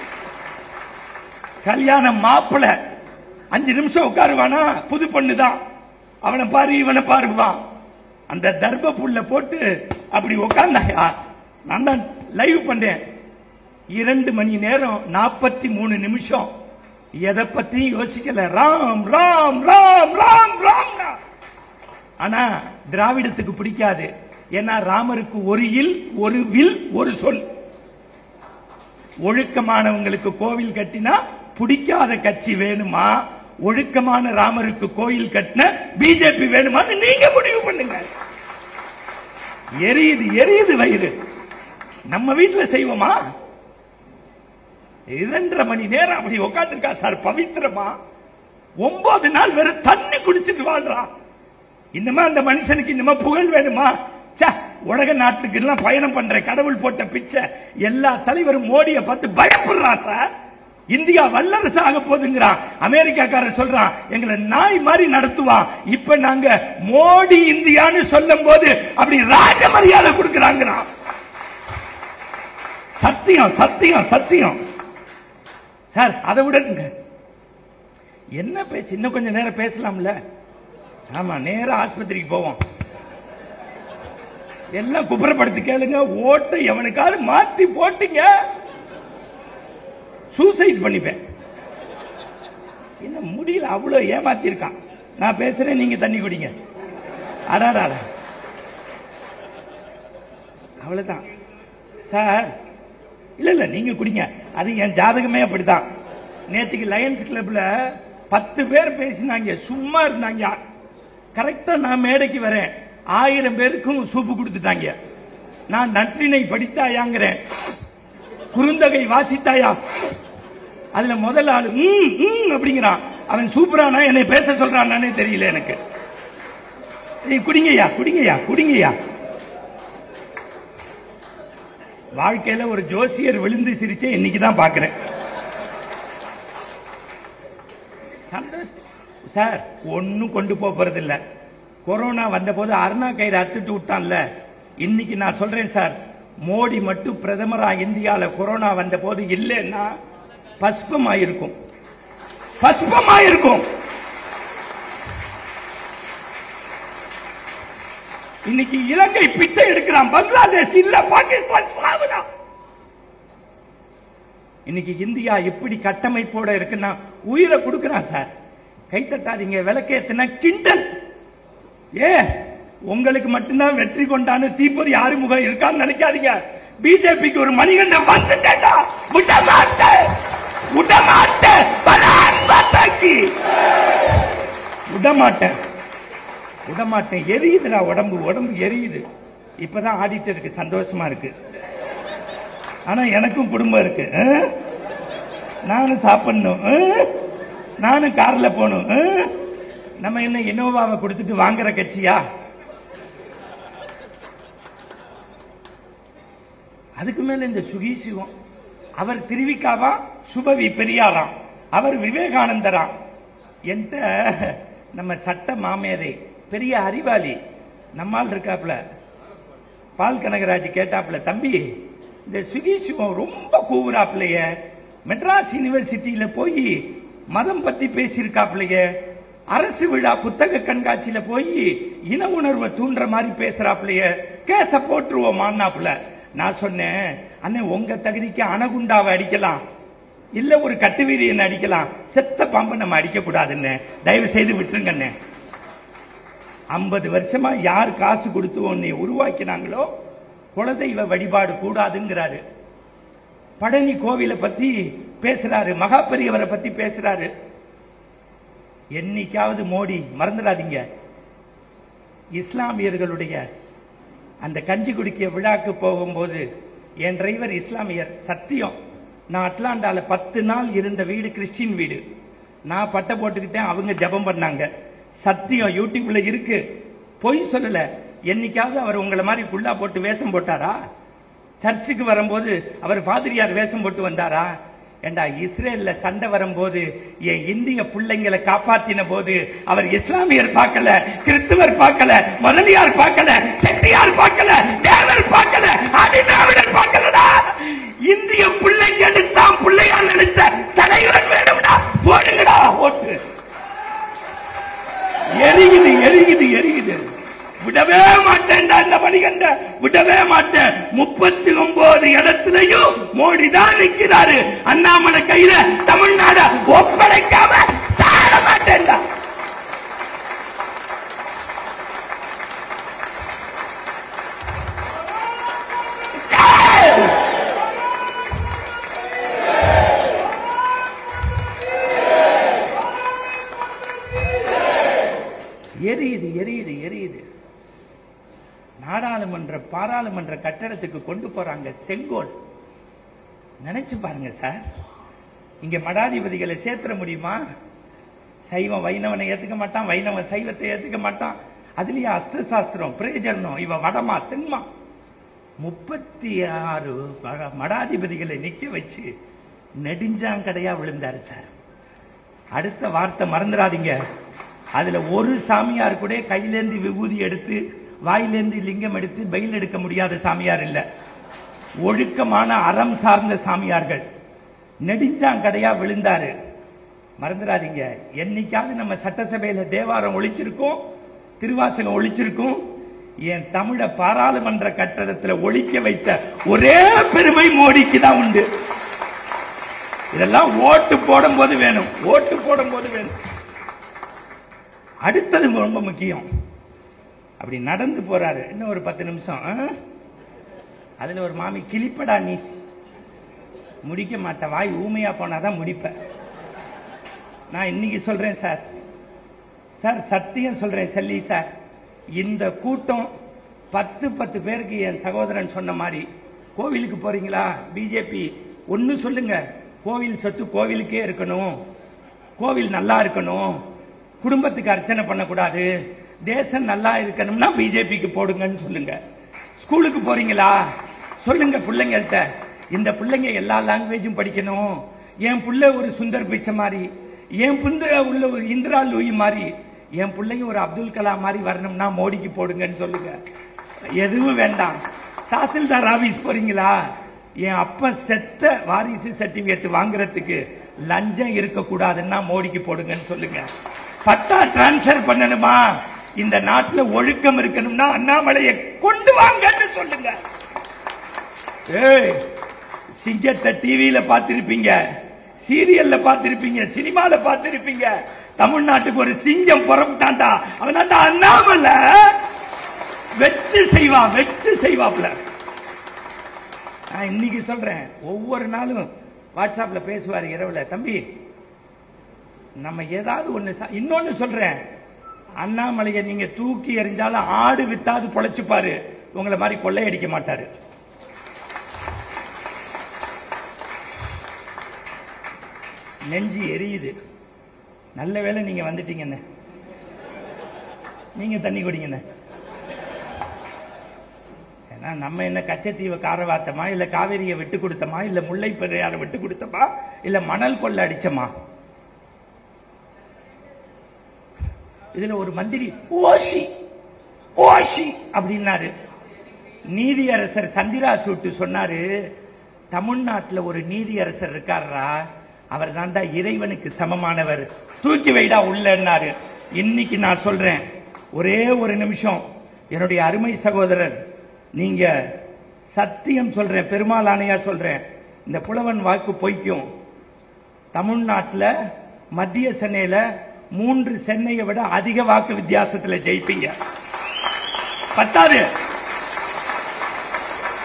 கல்யாணம் மாப்பிள அஞ்சு நிமிஷம் உட்காருவானா, புது பொண்ணுதான், அவனை பாரு இவனை பாருவான். அந்த தர்ப புல்ல போட்டு அப்படி உட்கார்ந்தாயா? நான் தான் லைவ் பண்ணேன். இரண்டு மணி நேரம் நாற்பத்தி மூணு நிமிஷம் எதை பத்தி யோசிக்கல. ராம் ராம் ராம் ராம் ராம். ஆனா திராவிடத்துக்கு பிடிக்காது. ஏன்னா ராமருக்கு ஒரு இல், ஒரு வில், ஒரு சொல். ஒழுக்கமானவங்களுக்கு கோவில் கட்டினா பிடிக்காத கட்சி வேணுமா, ஒழுக்கமான ராமருக்கு கோயில் கட்டின பிஜேபி வேணுமான்னு நீங்க முடிவு பண்ணுங்க. எரியுது எரியுது வயிறு. நம்ம வீட்டுல செய்வோமா? இரண்டரை மணி நேரம் அப்படி உட்காந்துருக்கா சார் பவித்திரமா. ஒன்பது நாள் வெறும் தண்ணி குடிச்சிட்டு வாழ்றான். இன்னமா அந்த மனுஷனுக்கு இன்னமா புகழ் வேணுமா? உலக நாட்டுக்கு எல்லாம் பயணம் பண்ற கடவுள் போட்ட பிச்சை. எல்லா தலைவரும் மோடியை பார்த்து பயப்படுறான் சார். இந்தியா வல்லரசு ஆக போதுங்கிறான். அமெரிக்காக்காரர் சொல்றான் எங்களை நாய் மாதிரி நடத்துவான். இப்ப நாங்க மோடி இந்தியான்னு சொல்லும் போது அப்படி ராஜ மரியாதை கொடுக்கிறாங்க. சத்தியம் சத்தியம் சத்தியம் சார். அதை விட என்ன பேச்சு? இன்னும் கொஞ்சம் நேரம் பேசலாம்ல? ஆமா, நேரம் ஆஸ்பத்திரிக்கு போவோம். எல்லாம் குப்புறப்படுத்தி கேளுங்க. ஓட்டை எவனுக்காவது மாத்தி போட்டீங்க, சூசைட் பண்ணிப்பேன். என்ன முடியல, அவ்வளவு ஏமாத்தி இருக்கான். நான் பேசுறேன், நீங்க தண்ணி குடிங்க. அடாடா, அவ்வளவுதான் சார். இல்ல இல்ல நீங்க குடிங்க. அது என் ஜாதகமே அப்படித்தான். நேற்றுக்கு லயன்ஸ் கிளப்ல பத்து பேர் பேசினாங்க, சும்மா இருந்தாங்க. கரெக்டா நான் மேடைக்கு வரேன், ஆயிரம் பேருக்கும் சூப்பு கொடுத்துட்டாங்க. நான் நற்றினை படித்தாயாங்கிறேன், குறுந்தகை வாசித்தாயா, அதுல முதல் ஆளு அப்படிங்கிறான். அவன் சூப்பரானா என்னை பேச சொல்றானே தெரியல எனக்கு. குடிங்கய்யா குடிங்கய்யா குடிங்கய்யா. வாழ்க்கையில ஒரு ஜோசியர் விழுந்து சிரிச்சே இன்னைக்குதான் பாக்குறேன். சார் ஒன்னும் கொண்டு போறது இல்ல. கொரோனா வந்த போது அருணா கயிறு அத்துட்டு விட்டான்ல, இன்னைக்கு நான் சொல்றேன் சார், மோடி மட்டும் பிரதமரா இந்தியால கொரோனா வந்த போது இல்லைன்னா பஸ்பமாயிருக்கும், பஸ்பமாயிருக்கும். இன்னைக்கு இலங்கை பிச்சை எடுக்கிறான், பங்களாதேஷ் இல்ல, பாகிஸ்தான் சாவுதான். இன்னைக்கு இந்தியா எப்படி கட்டமைப்போட இருக்குன்னா உயிரை கொடுக்கிறான் சார். கை தட்டாதீங்க, விளக்கேத்தினா கிண்டல். ஏ உங்களுக்கு மட்டும்தான் வெற்றி கொண்டான்னு தீப்பொறி ஆறுமுகம் இருக்கான்னு நினைக்காதீங்க. பிஜேபிக்கு ஒரு மணிகண்டம் வந்துட்டா விடமாட்ட விடமாட்ட விடமாட்டேன் விடமாட்டேன். எரியுதுடா உடம்பு, உடம்பு எரியுது. இப்பதான் ஆடிட்டருக்கு சந்தோஷமா இருக்கு. ஆனா எனக்கும் குடும்பம் இருக்கு, நானும் சாப்பிடணும், நானும் கார்ல போகணும். நம்ம என்ன இனோவாவை கொடுத்துட்டு வாங்குற கட்சியா? அதுக்கு மேல இந்த சுகி சிவம், அவர் திருவிக்காவா, சுபவி பெரியாராம், அவர் விவேகானந்தரா. என்கிட்ட நம்ம சட்ட மாமேதை பெரிய அறிவாளி நம்மால் இருக்காப்ல, பால் கனகராஜ் கேட்டாப்ல, தம்பி இந்த சுகி சிவம் ரொம்ப கூவுறாப்லைய, மெட்ராஸ் யூனிவர்சிட்டியில போய் மதம் பத்தி பேசியிருக்காப்லைய, அரசு விழா புத்தக கண்காட்சியில போய் இன உணர்வை தூண்டுற மாதிரி பேசுறாப்லைய, கேச போட்டுருவோமான்னாப்ல. நான் சொன்னேன், அண்ணன் உங்க தகுதிக்கு அணகுண்டாவை அடிக்கலாம், இல்ல ஒரு கட்டுவீரியன் அடிக்கலாம், செத்த பாம்பை நம்ம அடிக்க கூடாதுன்னு தயவு செய்து விட்டுருங்க. ஐம்பது வருஷமா யார் காசு கொடுத்து உன்னை உருவாக்கினாங்களோ குலதெய்வ வழிபாடு கூடாதுங்கிறாரு. பழனி கோவிலை பத்தி பேசுறாரு, மகா பெரியவரை பத்தி பேசுறாரு. என்னைக்காவது மோடி மறந்துடாதீங்க, இஸ்லாமியர்களுடைய அந்த கஞ்சி குடிக்க விழாக்கு போகும்போது என் டிரைவர் இஸ்லாமியர், சத்தியம் நான் அட்லாண்டால பத்து நாள் இருந்த வீடு கிறிஸ்டின் வீடு. நான் பட்டை போட்டுக்கிட்டேன், அவங்க ஜபம் பண்ணாங்க. சத்தியம் யூடியூப்ல இருக்கு, பொய் சொல்லல. என்னைக்காவது அவர் உங்களை மாதிரி குள்ளா போட்டு வேஷம் போட்டாரா? சர்ச்சுக்கு வரும்போது அவர் பாதிரியார் வேஷம் போட்டு வந்தாரா? ஏண்டா, இஸ்ரேல்ல சண்டை வரும்போது என் இந்திய பிள்ளைங்களை காப்பாத்தின போது அவர் இஸ்லாமியர் பார்க்கல, கிறிஸ்துவர் பார்க்கல, முதலியார் பார்க்கல, செட்டியார் பார்க்கல, தேவர் பார்க்கல, ஆதிதிராவிடர் பார்க்கலடா. இந்திய பிள்ளைங்க தான் பிள்ளையார் நினைச்ச தலைவர் வேணும்டா, போடுங்கடா ஓட்டு. எரியுது எரியுது எரியுது. விடவே மாட்டேன்டா இந்த மணிகண்ட, விடவே மாட்டேன். முப்பத்தி ஒன்பது இடத்துலயும் மோடி தான் நிற்கிறாரு. அண்ணாமலை கையில தமிழ்நாடு ஒப்படைக்காம சாட மாட்டேன்டா. எரியுது எரியுது எரியுது. நாடாளுமன்ற பாராளுமன்ற கட்டடத்துக்கு கொண்டு போறாங்க செங்கோல். நினைச்சு பாருங்க சார், இங்க மடாதிபதிகளை சேர்த்துற முடியுமா? சைவம் வைணவனை ஏத்துக்க மாட்டான், வைணவன் சைவத்தை ஏத்துக்க மாட்டான். அதுலயே அஸ்த சாஸ்திரம் பிரயோஜனம். இவ வடமா தென்மா முப்பத்தி ஆறு மடாதிபதிகளை நிக்க வச்சு நெடுஞ்சாங்கடையா விழுந்தாரு சார். அடுத்த வார்த்தை மறந்துடாதீங்க, அதுல ஒரு சாமியார் கூட கையிலேந்து விபூதி எடுத்து வாயிலேந்து லிங்கம் எடுத்து பயில் எடுக்க முடியாத சாமியார் இல்ல. ஒழுக்கமான அறம் சார்ந்த சாமியார்கள் நெடுஞ்சாங்கடையா விழுந்தாரு. மறந்துடாதீங்க, என்னைக்காவது நம்ம சட்டசபையில தேவாரம் ஒழிச்சிருக்கோம், திருவாசகம் ஒழிச்சிருக்கோம். என் தமிழ பாராளுமன்ற கட்டடத்தில் ஒழிக்க வைத்த ஒரே பெருமை மோடிக்கு தான் உண்டு. இதெல்லாம் ஓட்டு போடும் போது வேணும், ஓட்டு போடும் போது வேணும். அடுத்தது ரொம்ப முக்கியம். அப்படி நடந்து போறாரு, இன்னும் ஒரு பத்து நிமிஷம். அதுல ஒரு மாமி, கிளிப்படா நீ, முடிக்க மாட்ட, வாய் ஊமையா போனாதான் முடிப்ப. நான் இன்னைக்கு சொல்றேன் சார், சார் சத்தியம் சொல்றேன் செல்லி சார், இந்த கூட்டம் பத்து பத்து பேருக்கு என் சகோதரன் சொன்ன மாதிரி, கோவிலுக்கு போறீங்களா பிஜேபி ஒன்னு சொல்லுங்க, கோவில் சொத்து கோவிலுக்கே இருக்கணும், கோவில் நல்லா இருக்கணும், குடும்பத்துக்கு அர்ச்சனை பண்ணக்கூடாது, தேசம் நல்லா இருக்கணும்னா பிஜேபிக்கு போடுங்கன்னு சொல்லுங்க. ஸ்கூலுக்கு போறீங்களா சொல்லுங்க பிள்ளைங்கள்ட்ட, இந்த பிள்ளைங்க எல்லா லாங்குவேஜும் படிக்கணும், என் பிள்ளை ஒரு சுந்தர் பிச்சை மாதிரி, என் பிள்ளை உள்ள ஒரு இந்திரா லூயி மாதிரி, என் பிள்ளைங்க ஒரு அப்துல் கலாம் மாதிரி வரணும்னா மோடிக்கு போடுங்கன்னு சொல்லுங்க. எதுவும் வேண்டாம். தாசில்தார் ஆபீஸ் போறீங்களா, என் அப்ப செத்த வாரிசு சர்டிபிகேட் வாங்குறதுக்கு லஞ்சம் இருக்க கூடாதுன்னா மோடிக்கு போடுங்கன்னு சொல்லுங்க. பட்டா டிரான்ஸ்பர் பண்ணணுமா, இந்த நாட்டில் ஒழுக்கம் இருக்கணும்னா அண்ணாமலையை கொண்டு வாங்கன்னு சொல்லுங்க. ஏய், சிங்கத்தை டிவியில பார்த்திருப்பீங்க, சீரியல்ல பார்த்திருப்பீங்க, சினிமால பார்த்திருப்பீங்க. தமிழ்நாட்டுக்கு ஒரு சிங்கம் புறப்பட்டான்டா, அவனாண்டா அண்ணாமலை. வெச்சு செய்வான், வெச்சு செய்வாப்ல. நான் இன்னைக்கு சொல்றேன், ஒவ்வொரு நாளும் வாட்ஸ்அப்ல பேசுவாரு இரவுல, தம்பி நம்ம ஏதாவது ஒண்ணு. இன்னொன்னு சொல்றேன், அண்ணாமலையை நீங்க தூக்கி எறிஞ்சாலும் ஆடு வித்தாது பொழைச்சுப்பாரு, உங்களை மாதிரி கொள்ளையடிக்க மாட்டாரு. நெஞ்சு எரியுது. நல்ல வேளை நீங்க வந்துட்டீங்கன்னு, நீங்க தண்ணி குடிங்கன்னு. ஏன்னா நம்ம என்ன கச்சத்தீவை காரவாத்தமா, இல்ல காவேரியை விட்டு கொடுத்தமா, இல்ல முல்லை பெரியாரை விட்டு கொடுத்தமா, இல்ல மணல் கொள்ள அடிச்சமா? இதுல ஒரு மந்திரி ஓஷி ஓஷி அப்படின்னாரு. நீதியரசர் சந்திரா சூட்டு சொன்னாரு, தமிழ்நாட்டில் ஒரு நீதியரசர் இருக்காரா, அவர் தான்டா இறைவனுக்கு சமமானவர், தூக்கி வைடா உள்ளன்னாரு. இன்னைக்கு நான் சொல்றேன், ஒரே ஒரு நிமிஷம், என்னுடைய அருமை சகோதரர், நீங்க சத்தியம் சொல்றேன், பெருமாள் ஆணையா சொல்றேன், இந்த புலவன் வாக்கு பொய்க்கும். தமிழ்நாட்டில் மத்திய சென்னையில மூன்று சென்னையை விட அதிக வாக்கு வித்தியாசத்தில் ஜெயிப்பீங்க. பத்தாது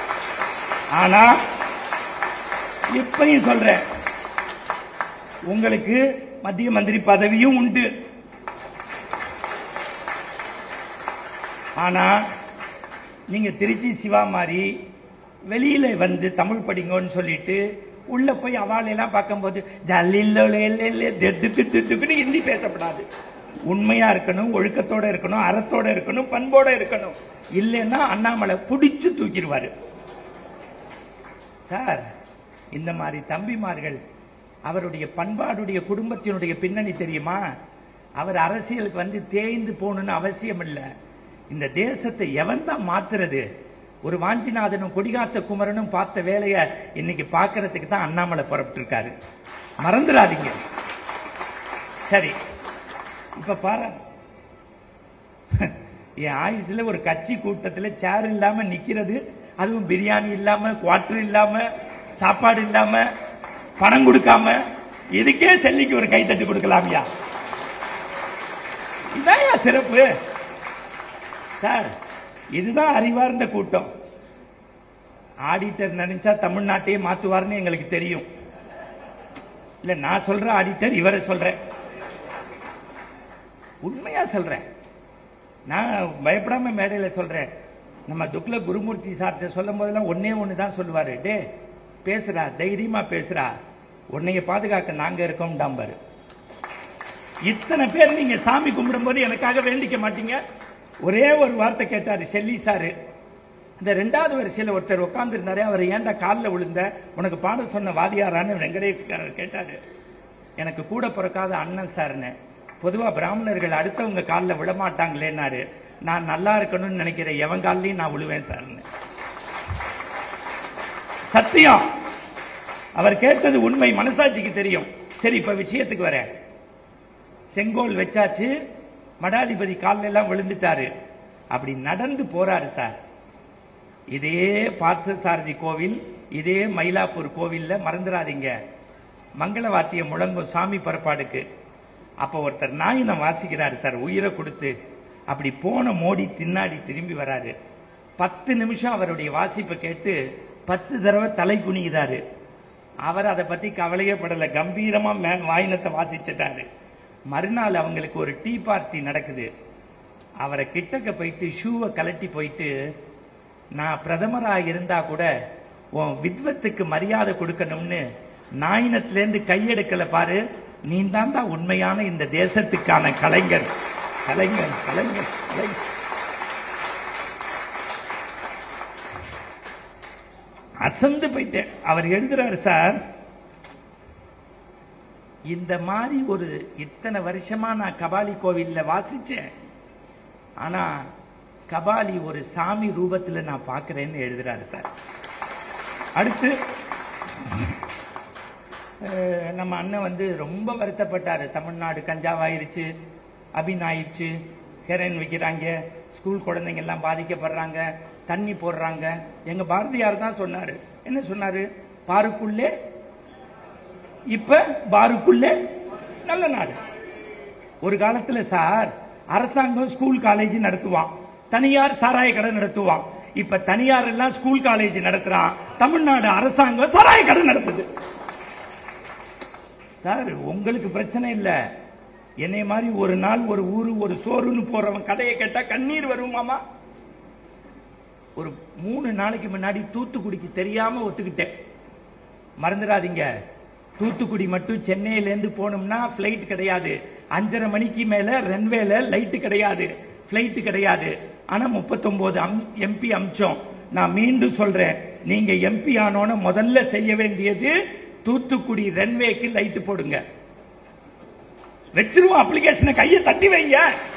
ஆனா இப்பயும் சொல்றேன், உங்களுக்கு மத்திய மந்திரி பதவியும் உண்டு. ஆனா நீங்க திருச்சி சிவா மாதிரி வெளியில வந்து தமிழ் படிங்கன்னு சொல்லிட்டு உள்ள போய் அவாளெல்லாம் பார்க்கும்போது ஹிந்தி பேசப்படாது. உண்மையா இருக்கணும், ஒழுக்கத்தோட இருக்கணும், அறத்தோட இருக்கணும், பண்போட இருக்கணும். இல்லைன்னா அண்ணாமலை புடிச்சு தூக்கிடுவாரு. சார், இந்த மாதிரி தம்பிமார்கள் அவருடைய பண்பாடுடைய குடும்பத்தினுடைய பின்னணி தெரியுமா? அவர் அரசியலுக்கு வந்து தேய்ந்து போகணும்னு அவசியம் இல்லை. இந்த தேசத்தை எவன் தான் மாத்துறது? ஒரு வாஞ்சிநாதனும் கொடிகாத்த குமரனும் பார்த்த வேலைய இன்னைக்கு பார்க்கறதுக்கு தான் அண்ணாமலை புறப்பட்டு இருக்காரு. மறந்துடாதீங்க. சரி, இப்ப பாரு, என் ஆயுசுல ஒரு கட்சி கூட்டத்தில் சேர் இல்லாம நிக்கிறது, அதுவும் பிரியாணி இல்லாம, குவார்டர் இல்லாம, சாப்பாடு இல்லாம, பணம் கொடுக்காம, இதுக்கே செல்லிக்கு ஒரு கைத்தட்டு கொடுக்கலாமியா? இதான் சிறப்பு சார். இதுதான் அறிவார்ந்த கூட்டம். ஆடிட்டர் நினைச்சா தமிழ்நாட்டையே மாத்துவார்னு எங்களுக்கு தெரியும். இல்ல, நான் சொல்ற ஆடிட்டர் இவரை சொல்றேன், உண்மையா சொல்றேன். நான் பயப்படாம மேடையில சொல்றேன். நம்ம துக்ல குருமூர்த்தி சார்ட்ட சொல்லும் போதெல்லாம் ஒன்னே ஒண்ணுதான் சொல்லுவாரு, டே பேசுறா, தைரியமா பேசுறா, உன்னைய பாதுகாக்க நாங்க இருக்கோம் டாம்பாரு. இத்தனை பேர் நீங்க சாமி கும்பிடும் போது எனக்காக வேண்டிக்க மாட்டீங்க? ஒரே ஒரு வார்த்தை கேட்டாரு செல்லி சாரு. இந்த ரெண்டாவது வரிசையில் ஒருத்தர் உட்கார்ந்து இருந்தாரு, அவர் ஏன்டா காலில் விழுந்த, உனக்கு பாடம் சொன்ன வாதியாரான்னு வெங்கடேஷ்காரர் கேட்டாரு. எனக்கு கூட பிறக்காத அண்ணன் சார்னு. பொதுவா பிராமணர்கள் அடுத்தவங்க காலில் விழமாட்டாங்களேன்னாரு. நான் நல்லா இருக்கணும்னு நினைக்கிற எவன் காலிலையும் நான் விழுவேன் சார்னு. சத்தியம். அவர் கேட்டது உண்மை, மனசாட்சிக்கு தெரியும். சரி, இப்ப விஷயத்துக்கு வர. செங்கோல் வச்சாச்சு, மடாதிபதி காலில் எல்லாம் விழுந்துட்டாரு. அப்படி நடந்து போறாரு சார். இதே பார்த்தசாரதி கோவில், இதே மயிலாப்பூர் கோவில்ல மறந்துடாதீங்க, மங்கள வாத்தியம் முழங்கும் சாமி பரப்பாடுக்கு. அப்ப ஒருத்தர் நாயினம் வாசிக்கிறாரு சார், உயிரை கொடுத்து. அப்படி போன மோடி பின்னாடி திரும்பி வராரு. பத்து நிமிஷம் அவருடைய வாசிப்பை கேட்டு பத்து தடவை தலை குனிகிறாரு. அவர் அதை பத்தி கவலையே படல, கம்பீரமா வாயினத்தை வாசிச்சுட்டாரு. மறுநாள் அவங்களுக்கு ஒரு டீ பார்ட்டி நடக்குது. அவரை கிட்டக்க போயிட்டு ஷூவை கலட்டி போயிட்டு, நான் பிரதமராக இருந்தா கூட உன் வித்வத்துக்கு மரியாதை கொடுக்கணும்னு நாயினத்திலேருந்து கையெடுக்கல பாரு, நீ தான் தான் உண்மையான இந்த தேசத்துக்கான கலைஞர். கலைஞர் கலைஞர் கலைஞர் அசந்து போயிட்டேன். அவர் எழுதுறாரு சார், இந்த மாதிரி ஒரு இத்தனை வருஷமா நான் கபாலி கோவில்ல வாசிச்சேன், ஆனா கபாலி ஒரு சாமி ரூபத்தில் நான் பார்க்கிறேன்னு எழுதுறாரு சார். அடுத்து நம்ம அண்ணன் வந்து ரொம்ப வருத்தப்பட்டாரு. தமிழ்நாடு கஞ்சாவாயிருச்சு, அபின் ஆயிடுச்சு, ஹெரோயின் விற்கிறாங்க, ஸ்கூல் குழந்தைங்க எல்லாம் பாதிக்கப்படுறாங்க, தண்ணி போடுறாங்க. எங்க பாரதியார் தான் சொன்னாரு. என்ன சொன்னாரு? பாருக்குள்ளே இப்ப பாருக்குள்ளே நல்ல நாடு. ஒரு காலத்துல சார் அரசாங்கம் ஸ்கூல் காலேஜ் நடத்துவான், தனியார் சாராய கடை நடத்துவான். இப்ப தனியார் எல்லாம் ஸ்கூல் காலேஜ் நடத்துறான், தமிழ்நாடு அரசாங்கம் சாராய கடை நடத்துது. சார், உங்களுக்கு பிரச்சனை இல்ல, என்னை மாதிரி ஒரு நாள் ஒரு ஊரு ஒரு சோறுன்னு போறவன் கதையை கேட்டா கண்ணீர் வருமாமா. ஒரு மூணு நாளைக்கு முன்னாடி தூத்துக்குடிக்கு தெரியாம ஒத்துக்கிட்டேன். மறந்துடாதீங்க, தூத்துக்குடி மட்டும் சென்னையிலேருந்து போனோம்னா பிளைட் கிடையாது, அஞ்சரை மணிக்கு மேல ரன்வேல லைட் கிடையாது, பிளைட் கிடையாது. ஆனா முப்பத்தொன்பது எம்பி அம்சம். நான் மீண்டும் சொல்றேன், நீங்க எம்பி ஆனோன்னு முதல்ல செய்ய வேண்டியது தூத்துக்குடி ரன்வேக்கு லைட் போடுங்க. வச்சிருவோம் அப்ளிகேஷனை, கையை தட்டி வைங்க.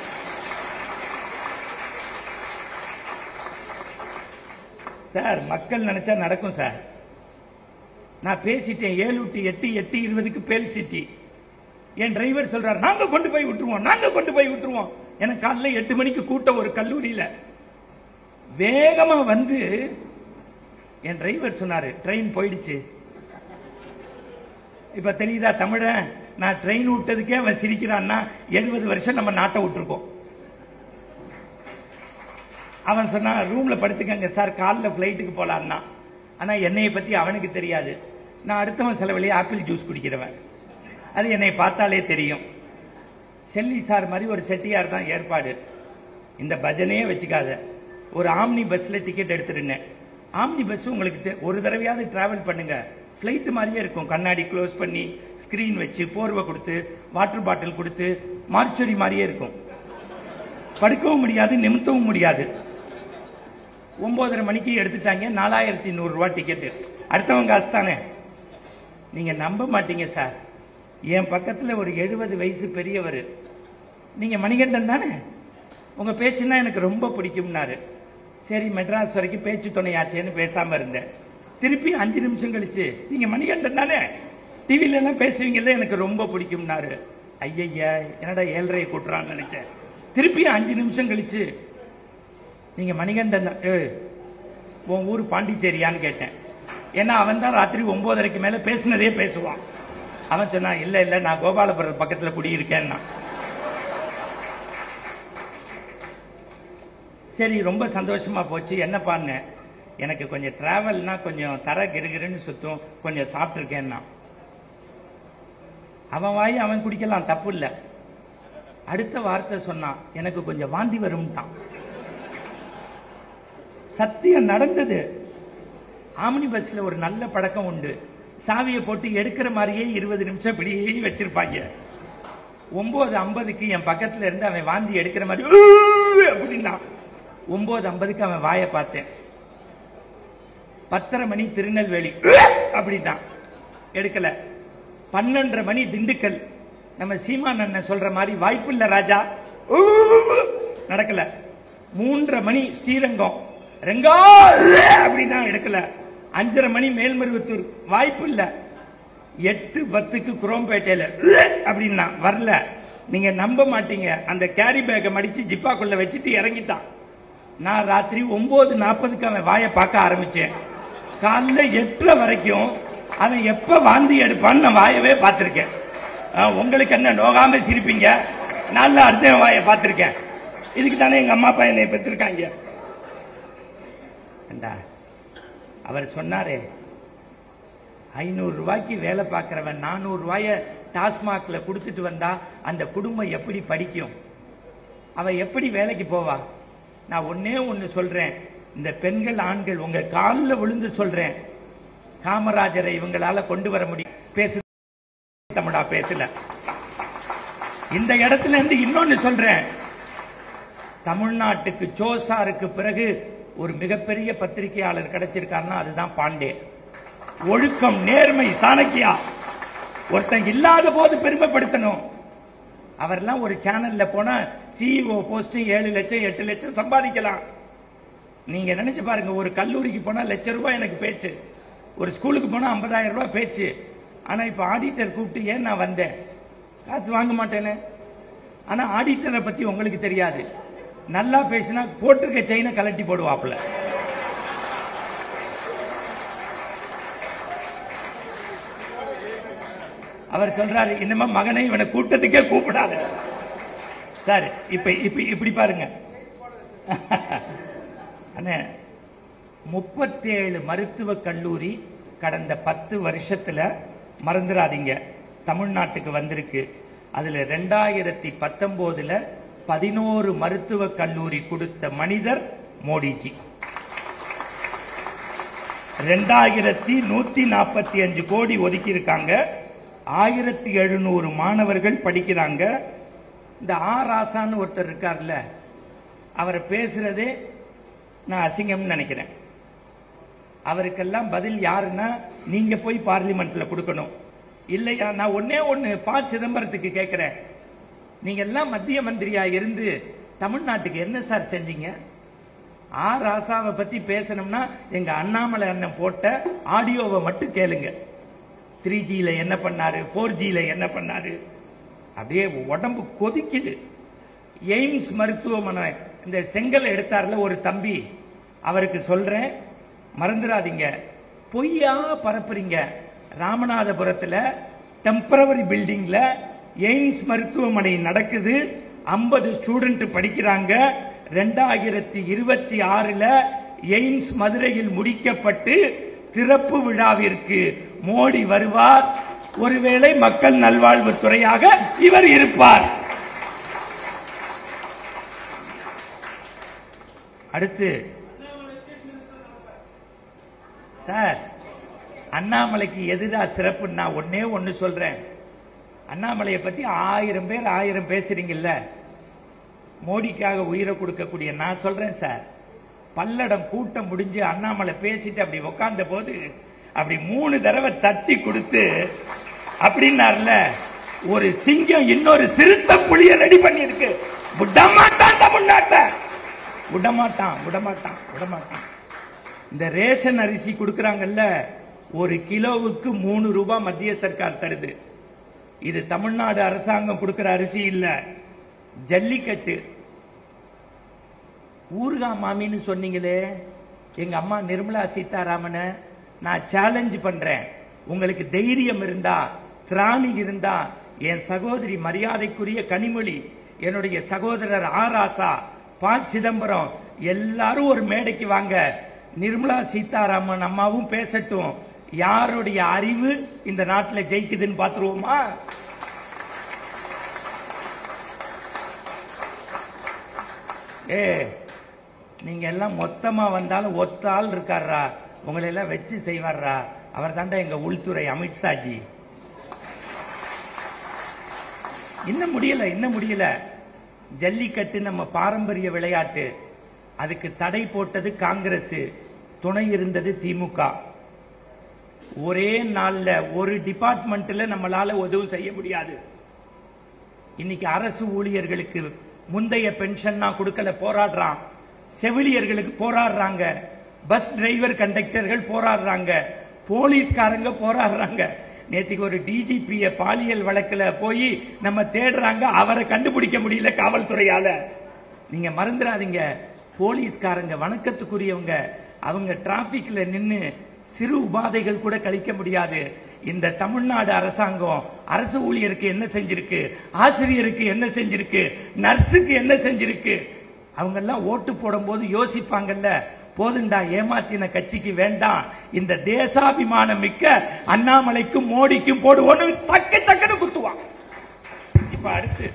சார், மக்கள் நினைச்சா நடக்கும் சார். நான் பேசிட்டேன், ஏழு டு எட்டு எட்டு இருபதுக்கு பேல் சிட்டி. என் டிரைவர் சொல்றாரு, நாங்க கொண்டு போய் விட்டுருவோம், நாங்க கொண்டு போய் விட்டுருவோம். எனக்கு காலைல எட்டு மணிக்கு கூட்டம் ஒரு கல்லூரியில. வேகமா வந்து என் டிரைவர் சொன்னாரு, ட்ரெயின் போயிடுச்சு. இப்ப தெரியுதா தமிழன்? நான் ட்ரெயின் விட்டதுக்கே அவன் சிரிக்கிறான்னா எழுபது வருஷம் நம்ம நாட்டை விட்டுருக்கோம். அவன் சொன்னா, ரூம்ல படுத்துக்கங்க சார், காலைல பிளைட்டுக்கு போலான்னா. ஆனா என்னைய பத்தி அவனுக்கு தெரியாது. நான் அடுத்தவன் செலவிலேயே ஆப்பிள் ஜூஸ் குடிக்கிறவன், அது என்னை பார்த்தாலே தெரியும். செல்லி சார் மாதிரி ஒரு செட்டியார் தான் ஏற்பாடு. இந்த பஜனையே வச்சுக்காத, ஒரு ஆம்னி பஸ்ல டிக்கெட் எடுத்துருந்தேன். ஆம்னி பஸ் உங்களுக்கு ஒரு தடவையாவது டிராவல் பண்ணுங்க, பிளைட் மாதிரியே இருக்கும். கண்ணாடி க்ளோஸ் பண்ணி ஸ்கிரீன் வச்சு போர்வை கொடுத்து வாட்டர் பாட்டில் கொடுத்து மார்ச்சரி மாதிரியே இருக்கும். படுக்கவும் முடியாது, நிமித்தவும் முடியாது. ஒன்பதரை மணிக்கு எடுத்துட்டாங்க, நாலாயிரத்தி நூறு ரூபாய் டிக்கெட். அடுத்தவங்க காசு தானே. நீங்க நம்ப மாட்டீங்க சார், என் பக்கத்துல ஒரு எழுபது வயசு பெரியவர், நீங்க மணிகண்டன் தானே, உங்க பேச்சுன்னா எனக்கு ரொம்ப பிடிக்கும்னாரு. சரி மெட்ராஸ் வரைக்கும் பேச்சு துணையாச்சேன்னு பேசாம இருந்தேன். திருப்பி அஞ்சு நிமிஷம் கழிச்சு, நீங்க மணிகண்டன் தானே, டிவில எல்லாம் பேசுவீங்கல்ல, எனக்கு ரொம்ப பிடிக்கும்னாரு. ஐயா என்னடா ஏழரையை கூட்டுறான்னு நினைச்சேன். திருப்பி அஞ்சு நிமிஷம் கழிச்சு, நீங்க மணிகண்டன் உன் ஊர் பாண்டிச்சேரியான்னு கேட்டேன். ஏன்னா அவன் தான் ராத்திரி ஒன்பதரைக்கு மேல பேசினதே பேசுவான். அவன் சொன்னான், இல்ல இல்ல நான் கோபாலபுரம் பக்கத்துல குடியிருக்கேன்னா. சரி ரொம்ப சந்தோஷமா போச்சு. என்ன பண்ண, எனக்கு கொஞ்சம் டிராவல்னா கொஞ்சம் தர கிருகிருன்னு சுத்தும், கொஞ்சம் சாப்பிட்டுருக்கேன்னா. அவன் வாய் அவன் குடிக்கலாம், தப்பு இல்ல. அடுத்த வார்த்தை சொன்னான், எனக்கு கொஞ்சம் வாந்தி வரும்ட்டான். சத்தியம் நடந்தது. ஆம்னி பஸ்ல ஒரு நல்ல பழக்கம் உண்டு, சாவியை போட்டு எடுக்கிற மாதிரியே இருபது நிமிஷம் இப்படியே வச்சிருப்பாங்க. ஒன்பது ஐம்பதுக்கு என் பக்கத்துல இருந்து அவன் வாந்தி எடுக்கிற மாதிரி அப்படின்னா, ஒன்பது ஐம்பதுக்கு அவன் வாயை பார்த்தேன். பத்தரை மணி திருநெல்வேலி அப்படின்னா எடுக்கல. பன்னெண்டரை மணி திண்டுக்கல், நம்ம சீமான் அண்ணன் சொல்ற மாதிரி வாய்ப்பு இல்ல ராஜா, நடக்கல. மூன்றரை மணி ஸ்ரீரங்கம், ரெங்கா அப்படின்னா எடுக்கல. அஞ்சரை மணி மேல்மருவத்தூர், வாய்ப்பு இல்ல. எட்டு பத்துக்கு குரோம்பேட்டையில அப்படின்னா வரல. நீங்க நம்ப மாட்டீங்க, அந்த கேரி பேக்கை மடிச்சு ஜிப்பாக்குள்ள வச்சுட்டு இறங்கிட்டான். நான் ராத்திரி ஒன்பது நாற்பதுக்கு அவன் வாயை பார்க்க ஆரம்பிச்சேன். காலைல எட்டரை வரைக்கும் அவன் எப்ப வாந்தி எடுப்பான்னு நான் வாயவே பார்த்திருக்கேன். உங்களுக்கு என்ன நோகாம சிரிப்பீங்க, நல்ல அடுத்த வாயை பார்த்திருக்கேன். இதுக்கு தானே எங்க அம்மா அப்பா என்னை பெற்றிருக்காங்க. அவர் சொன்னாரே, ஐநூறு ரூபாய்க்கு வேலை பார்க்கிறவன் நானூறு ரூபாய டாஸ்மாக்ல கொடுத்துட்டு வந்தா அந்த குடும்பம் எப்படி படிக்கும், அவ எப்படி வேலைக்கு போவா? நான் ஒன்னே ஒன்னு சொல்றேன், இந்த பெண்கள் ஆண்கள் உங்க காலில் விழுந்து சொல்றேன், காமராஜரை இவங்களால கொண்டு வர முடியும். பேசு தமிழா பேசல. இந்த இடத்துல இருந்து இன்னொன்னு சொல்றேன், தமிழ்நாட்டுக்கு சோசாருக்கு பிறகு ஒரு மிகப்பெரிய பத்திரிகையாளர் கிடைச்சிருக்காருன்னா அதுதான் பாண்டே. ஒழுக்கம், நேர்மை, சாணக்கியா. ஒருத்தன் இல்லாத போது பெருமைப்படுத்தணும். அவரெல்லாம் ஒரு சேனல்ல போனா சிஇஓ போஸ்ட் ஏழு லட்சம் எட்டு லட்சம் சம்பாதிக்கலாம். நீங்க நினைச்சு பாருங்க, ஒரு கல்லூரிக்கு போனா லட்சம் ரூபாய் எனக்கு பேச்சு, ஒரு ஸ்கூலுக்கு போனா ஐம்பதாயிரம் ரூபாய் பேச்சு. ஆனா இப்ப ஆடிட்டர் கூப்பிட்டு ஏன் நான் வந்தேன், காசு வாங்க மாட்டேன்னு. ஆனா ஆடிட்டரை பத்தி உங்களுக்கு தெரியாது, நல்லா பேசினா போட்டிருக்க செயினை கலட்டி போடுவாப்ல. அவர் சொல்றாரு, இன்னமா மகனை இவனை கூட்டத்துக்கே கூப்பிடாத சார். இப்ப இப்ப இப்படி பாருங்க, முப்பத்தி ஏழு மருத்துவக் கல்லூரி கடந்த பத்து வருஷத்துல மறந்துடாதீங்க தமிழ்நாட்டுக்கு வந்திருக்கு. அதுல ரெண்டாயிரத்தி பத்தொன்பதுல பதினோரு மருத்துவக் கல்லூரி கொடுத்த மனிதர் மோடிஜி. ரெண்டாயிரத்தி நூத்தி நாற்பத்தி அஞ்சு கோடி ஒதுக்கி இருக்காங்க. ஆயிரத்தி எழுநூறு மாணவர்கள் படிக்கிறாங்க. இந்த ஆ ராசான்னு ஒருத்தர் இருக்கார்ல, அவரை பேசுறதே நான் அசிங்கம் நினைக்கிறேன். அவருக்கெல்லாம் பதில் யாருன்னா நீங்க போய் பார்லிமெண்ட்ல கொடுக்கணும். இல்லையா, நான் ஒன்னே ஒன்னு ப சிதம்பரத்துக்கு கேட்கிறேன், நீங்க எல்லாம் மத்திய மந்திரியா இருந்து தமிழ்நாட்டுக்கு என்ன சார் செஞ்சீங்க? ஆ ராசாவை பத்தி பேசணும்னா எங்க அண்ணாமலை அண்ணன் போட்ட ஆடியோவை மட்டும் கேளுங்க. த்ரீ ஜில என்ன பண்ணாரு, போர் ஜில என்ன பண்ணாரு, அப்படியே உடம்பு கொதிக்குது. எய்ம்ஸ் மருத்துவமனை இந்த செங்கல் எடுத்தார்ல ஒரு தம்பி, அவருக்கு சொல்றேன், மறந்துடாதீங்க, பொய்யா பரப்புறீங்க. ராமநாதபுரத்துல டெம்பரவரி பில்டிங்ல எய்ம்ஸ் மருத்துவமனை நடக்குது, ஐம்பது ஸ்டூடெண்ட் படிக்கிறாங்க. ரெண்டாயிரத்தி இருபத்தி ஆறுல எய்ம்ஸ் மதுரையில் முடிக்கப்பட்டு திறப்பு விழாவிற்கு மோடி வருவார். ஒருவேளை மக்கள் நல்வாழ்வுத்துறையாக இவர் இருப்பார். அடுத்து சார், அண்ணாமலைக்கு எதிராக சிறப்பு நான் ஒன்னே ஒன்னு சொல்றேன். அண்ணாமலையை பத்தி ஆயிரம் பேர் ஆயிரம் பேசுறீங்கல்ல, மோடிக்காக உயிரை கொடுக்கக்கூடிய நான் சொல்றேன் சார், பல்லடம் கூட்டம் முடிஞ்சு அண்ணாமலை பேசிட்டு அப்படி உட்கார்ந்த போது அப்படி மூணு தடவை தட்டி கொடுத்து அப்படின்னார்ல, ஒரு சிங்கம் இன்னொரு சிறுத்த புலிய ரெடி பண்ணிருக்கு. விடமாட்டான் தமிழ்நாட்டை, விடமாட்டான் விடமாட்டான் விடமாட்டான். இந்த ரேஷன் அரிசி கொடுக்கறாங்கல்ல, ஒரு கிலோவுக்கு மூணு ரூபாய் மத்திய சர்க்கார் தருது. இது தமிழ்நாடு அரசாங்கம் கொடுக்கிற அரிசி இல்ல. ஜல்லிக்கட்டு ஊர்கா மாமின்னு சொன்னீங்களே எங்க அம்மா நிர்மலா சீதாராமன, நான் சேலஞ்ச் பண்றேன். உங்களுக்கு தைரியம் இருந்தா, திராணி இருந்தா, என் சகோதரி மரியாதைக்குரிய கனிமொழி, என்னுடைய சகோதரர் ஆராசா, ப சிதம்பரம் எல்லாரும் ஒரு மேடைக்கு வாங்க. நிர்மலா சீதாராமன் அம்மாவும் பேசட்டும். யாருடைய அறிவு இந்த நாட்டில் ஜெயிக்குதுன்னு பாத்துருவோமா? ஏ, நீங்க எல்லாம் மொத்தமா வந்தாலும் ஒத்த ஆள் இருக்காரா, உங்களை எல்லாம் வச்சு செய்வாரா? அவர் தாண்டா எங்க உள்துறை அமித்ஷாஜி. இன்னும் முடியல இன்னும் முடியல. ஜல்லிக்கட்டு நம்ம பாரம்பரிய விளையாட்டு, அதுக்கு தடை போட்டது காங்கிரஸ், துணை இருந்தது திமுக. ஒரே நாள்ல ஒரு டிபார்ட்மெண்ட்ல நம்மளால உதவி செய்ய முடியாது. இன்னைக்கு அரசு ஊழியர்களுக்கு முந்தைய பென்ஷன் கொடுக்கல, போராடுறான். செவிலியர்களுக்கு போராடுறாங்க, பஸ் டிரைவர் கண்டக்டர்கள் போராடுறாங்க, போலீஸ்காரங்க போராடுறாங்க. நேற்றுக்கு ஒரு டிஜிபி பாலியல் வழக்குல போய் நம்ம தேடுறாங்க, அவரை கண்டுபிடிக்க முடியல காவல்துறையால. நீங்க மறந்துடாதீங்க, போலீஸ்காரங்க வணக்கத்துக்குரியவங்க, அவங்க டிராபிக்ல நின்னு சிறு உபாதைகள் கூட கழிக்க முடியாது. இந்த தமிழ்நாடு அரசாங்கம் அரசு ஊழியருக்கு என்ன செஞ்சிருக்கு, ஆசிரியருக்கு என்ன செஞ்சிருக்கு, நர்ஸுக்கு என்ன செஞ்சிருக்கு? அவங்க எல்லாம் ஓட்டு போடும் போது யோசிப்பாங்கல்ல, போதுண்டா ஏமாத்தின கட்சிக்கு வேண்டாம், இந்த தேசாபிமானம் மிக்க அண்ணாமலைக்கும் மோடிக்கும் போடுவோன்னு தக்க தக்கன்னு குத்துவான். இப்ப அடுத்து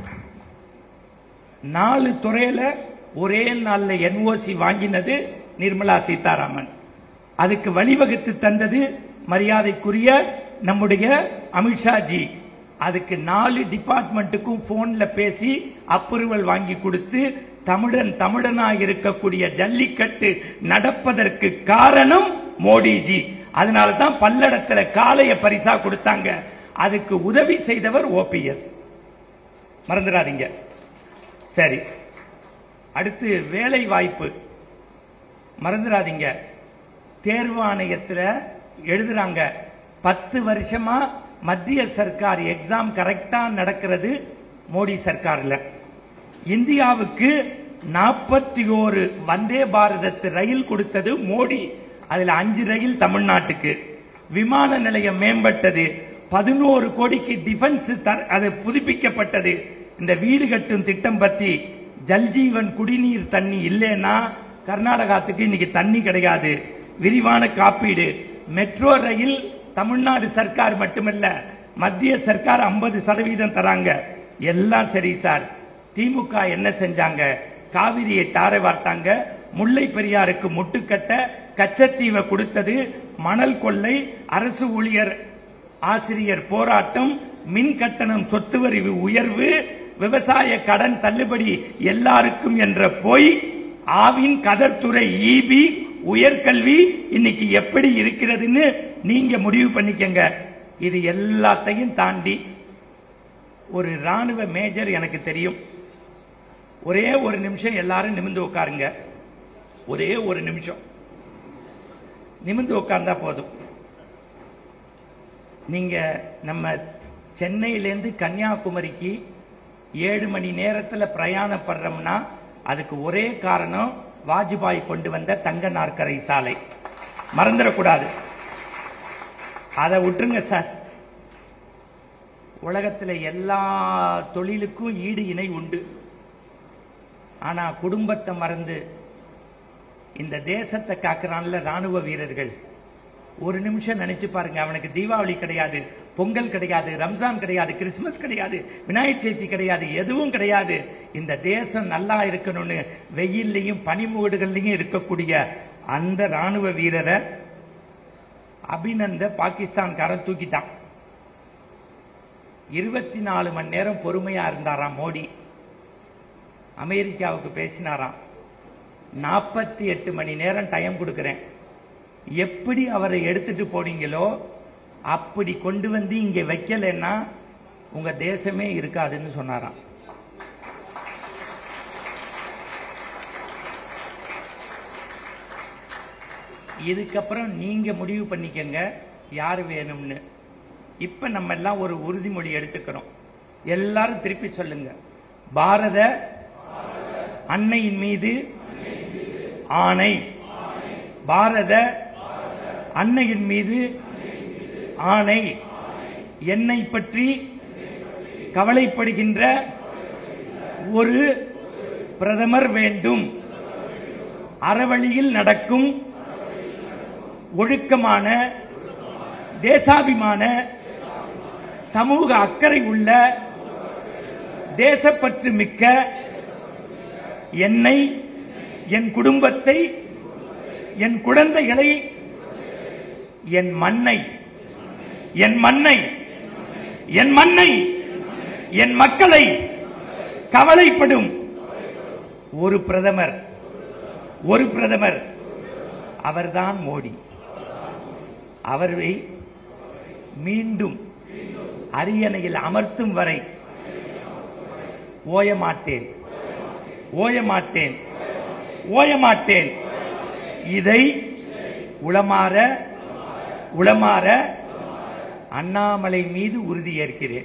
நாலு துறையில ஒரே நாள்ல என்ஓசி வாங்கினது நிர்மலா சீதாராமன். அதுக்கு வழிவகுத்து தந்தது மரியாதைக்குரிய நம்முடைய அமித்ஷாஜி. அதுக்கு நாலு டிபார்ட்மெண்ட்டுக்கும் போன்ல பேசி அப்ரூவல் வாங்கி கொடுத்து தமிழன் தமிழனா இருக்கக்கூடிய ஜல்லிக்கட்டு நடப்பதற்கு காரணம் மோடிஜி. அதனாலதான் பல்லடத்துல காளைய பரிசா கொடுத்தாங்க. அதுக்கு உதவி செய்தவர் ஓபிஎஸ், மறந்துடாதீங்க. சரி, அடுத்து வேலை வாய்ப்பு மறந்துடாதீங்க. தேர்வு ஆணையத்தில் எழுதுறாங்க, பத்து வருஷமா மத்திய சர்க்கார் எக்ஸாம் கரெக்டா நடக்கிறது மோடி சர்க்கார்ல. இந்தியாவுக்கு நாற்பத்தி ஓரு வந்தே பாரத் ரயில் கொடுத்தது மோடி, அதுல அஞ்சு ரயில் தமிழ்நாட்டுக்கு. விமான நிலையம் மேம்பட்டது, பதினோரு கோடிக்கு டிஃபென்ஸ் அது புதுப்பிக்கப்பட்டது. இந்த வீடு கட்டும் திட்டம் பத்தி, ஜல்ஜீவன் குடிநீர் தண்ணி இல்லைன்னா கர்நாடகாத்துக்கு இன்னைக்கு தண்ணி கிடையாது. விரிவான காப்பீடு, மெட்ரோ ரயில் தமிழ்நாடு சர்க்கார் மட்டுமல்ல மத்திய சர்க்கார் ஐம்பது சதவீதம் தராங்க. எல்லாம் சரி சார். திமுக என்ன செஞ்சாங்க? காவிரியை தாரை வார்த்தாங்க, முல்லை பெரியாருக்கு முட்டுக்கட்ட கச்சத்தீவை கொடுத்தது, மணல் கொள்ளை, அரசு ஊழியர் ஆசிரியர் போராட்டம், மின் கட்டணம் சொத்து வரி உயர்வு, விவசாய கடன் தள்ளுபடி எல்லாருக்கும் என்ற பொய், ஆவின் கதர்துறை ஈபி, உயர்கல்வி இன்னைக்கு எப்படி இருக்கிறதுன்னு நீங்க முடிவு பண்ணிக்கங்க. இது எல்லாத்தையும் தாண்டி ஒரு ராணுவ மேஜர் எனக்கு தெரியும். ஒரே ஒரு நிமிஷம் எல்லாரும் நிமிர்ந்து உட்காருங்க, ஒரே ஒரு நிமிஷம் நிமிர்ந்து உட்கார்ந்தா போதும். நீங்க நம்ம சென்னையிலேருந்து கன்னியாகுமரிக்கு ஏழு மணி நேரத்தில் பிரயாணப்படுறோம்னா அதுக்கு ஒரே காரணம் வாஜ்பாய் கொண்டு வந்த தங்க நாற்கரை சாலை. மறந்துடக்கூடாது. அதை விட்டுருங்க சார். உலகத்தில் எல்லா தொழிலுக்கும் ஈடு இணை உண்டு. ஆனா குடும்பத்தை மறந்து இந்த தேசத்தை காக்குறான்ல ராணுவ வீரர்கள், ஒரு நிமிஷம் நினைச்சு பாருங்க, அவனுக்கு தீபாவளி கிடையாது, பொங்கல் கிடையாது, ரம்ஜான் கிடையாது, கிறிஸ்துமஸ் கிடையாது, விநாயகர் சதுர்த்தி கிடையாது, எதுவும் கிடையாது. இந்த தேசம் நல்லா இருக்கணும்னு வெயில்லையும் பனிமூடுகள்லையும் இருக்கக்கூடிய அந்த ராணுவ வீரரை அபிநந்த பாகிஸ்தான்காரன் தூக்கிட்டான். இருபத்தி நாலு மணி நேரம் பொறுமையா இருந்தாராம் மோடி. அமெரிக்காவுக்கு பேசினாராம், நாற்பத்தி எட்டு மணி நேரம் டைம் கொடுக்கிறேன், எப்படி அவரை எடுத்துட்டு போனீங்களோ அப்படி கொண்டு வந்து இங்க வைக்கலன்னா உங்க தேசமே இருக்காதுன்னு சொன்னாராம். இதுக்கப்புறம் நீங்க முடிவு பண்ணிக்கங்க யாரு வேணும்னு. இப்ப நம்ம எல்லாம் ஒரு உறுதிமொழி எடுத்துக்கிறோம். எல்லாரும் திருப்பி சொல்லுங்க. பாரத அன்னையின் மீது ஆணை. பாரத அன்னையின் மீது ஆணை. என்னை பற்றி கவலைப்படுகின்ற ஒரு பிரதமர் வேண்டும். அறவழியில் நடக்கும் ஒழுக்கமான தேசாபிமான சமூக அக்கறை உள்ள தேசப்பற்று மிக்க என்னை, என் குடும்பத்தை, என் குழந்தைகளை, என் மண்ணை என் மண்ணை என் மண்ணை என் மக்களை கவலைப்படும் ஒரு பிரதமர் ஒரு பிரதமர் அவர்தான் மோடி. அவரை மீண்டும் அரியணையில் அமர்த்தும் வரை ஓயமாட்டேன் ஓயமாட்டேன் ஓயமாட்டேன். இதை உளமாற உளமாற அண்ணாமலை மீது உறுதியேற்கிறேன்.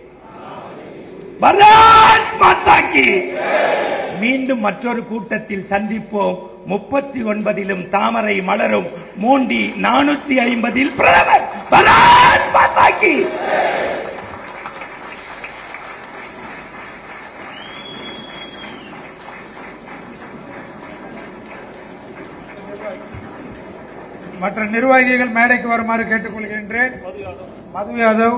பாரத் மாதா கி. மீண்டும் மற்றொரு கூட்டத்தில் சந்திப்போம். முப்பத்தி ஒன்பதிலும் தாமரை மலரும். மூண்டி நானூத்தி ஐம்பதில் பிரதமர். பாரத் மாதா கி. மற்ற நிர்வாகிகள் மேடைக்கு வருமாறு கேட்டுக்கொள்கின்றேன். மது யாதவ்,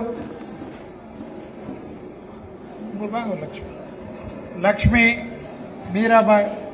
லட்சுமி, மீராபாய்.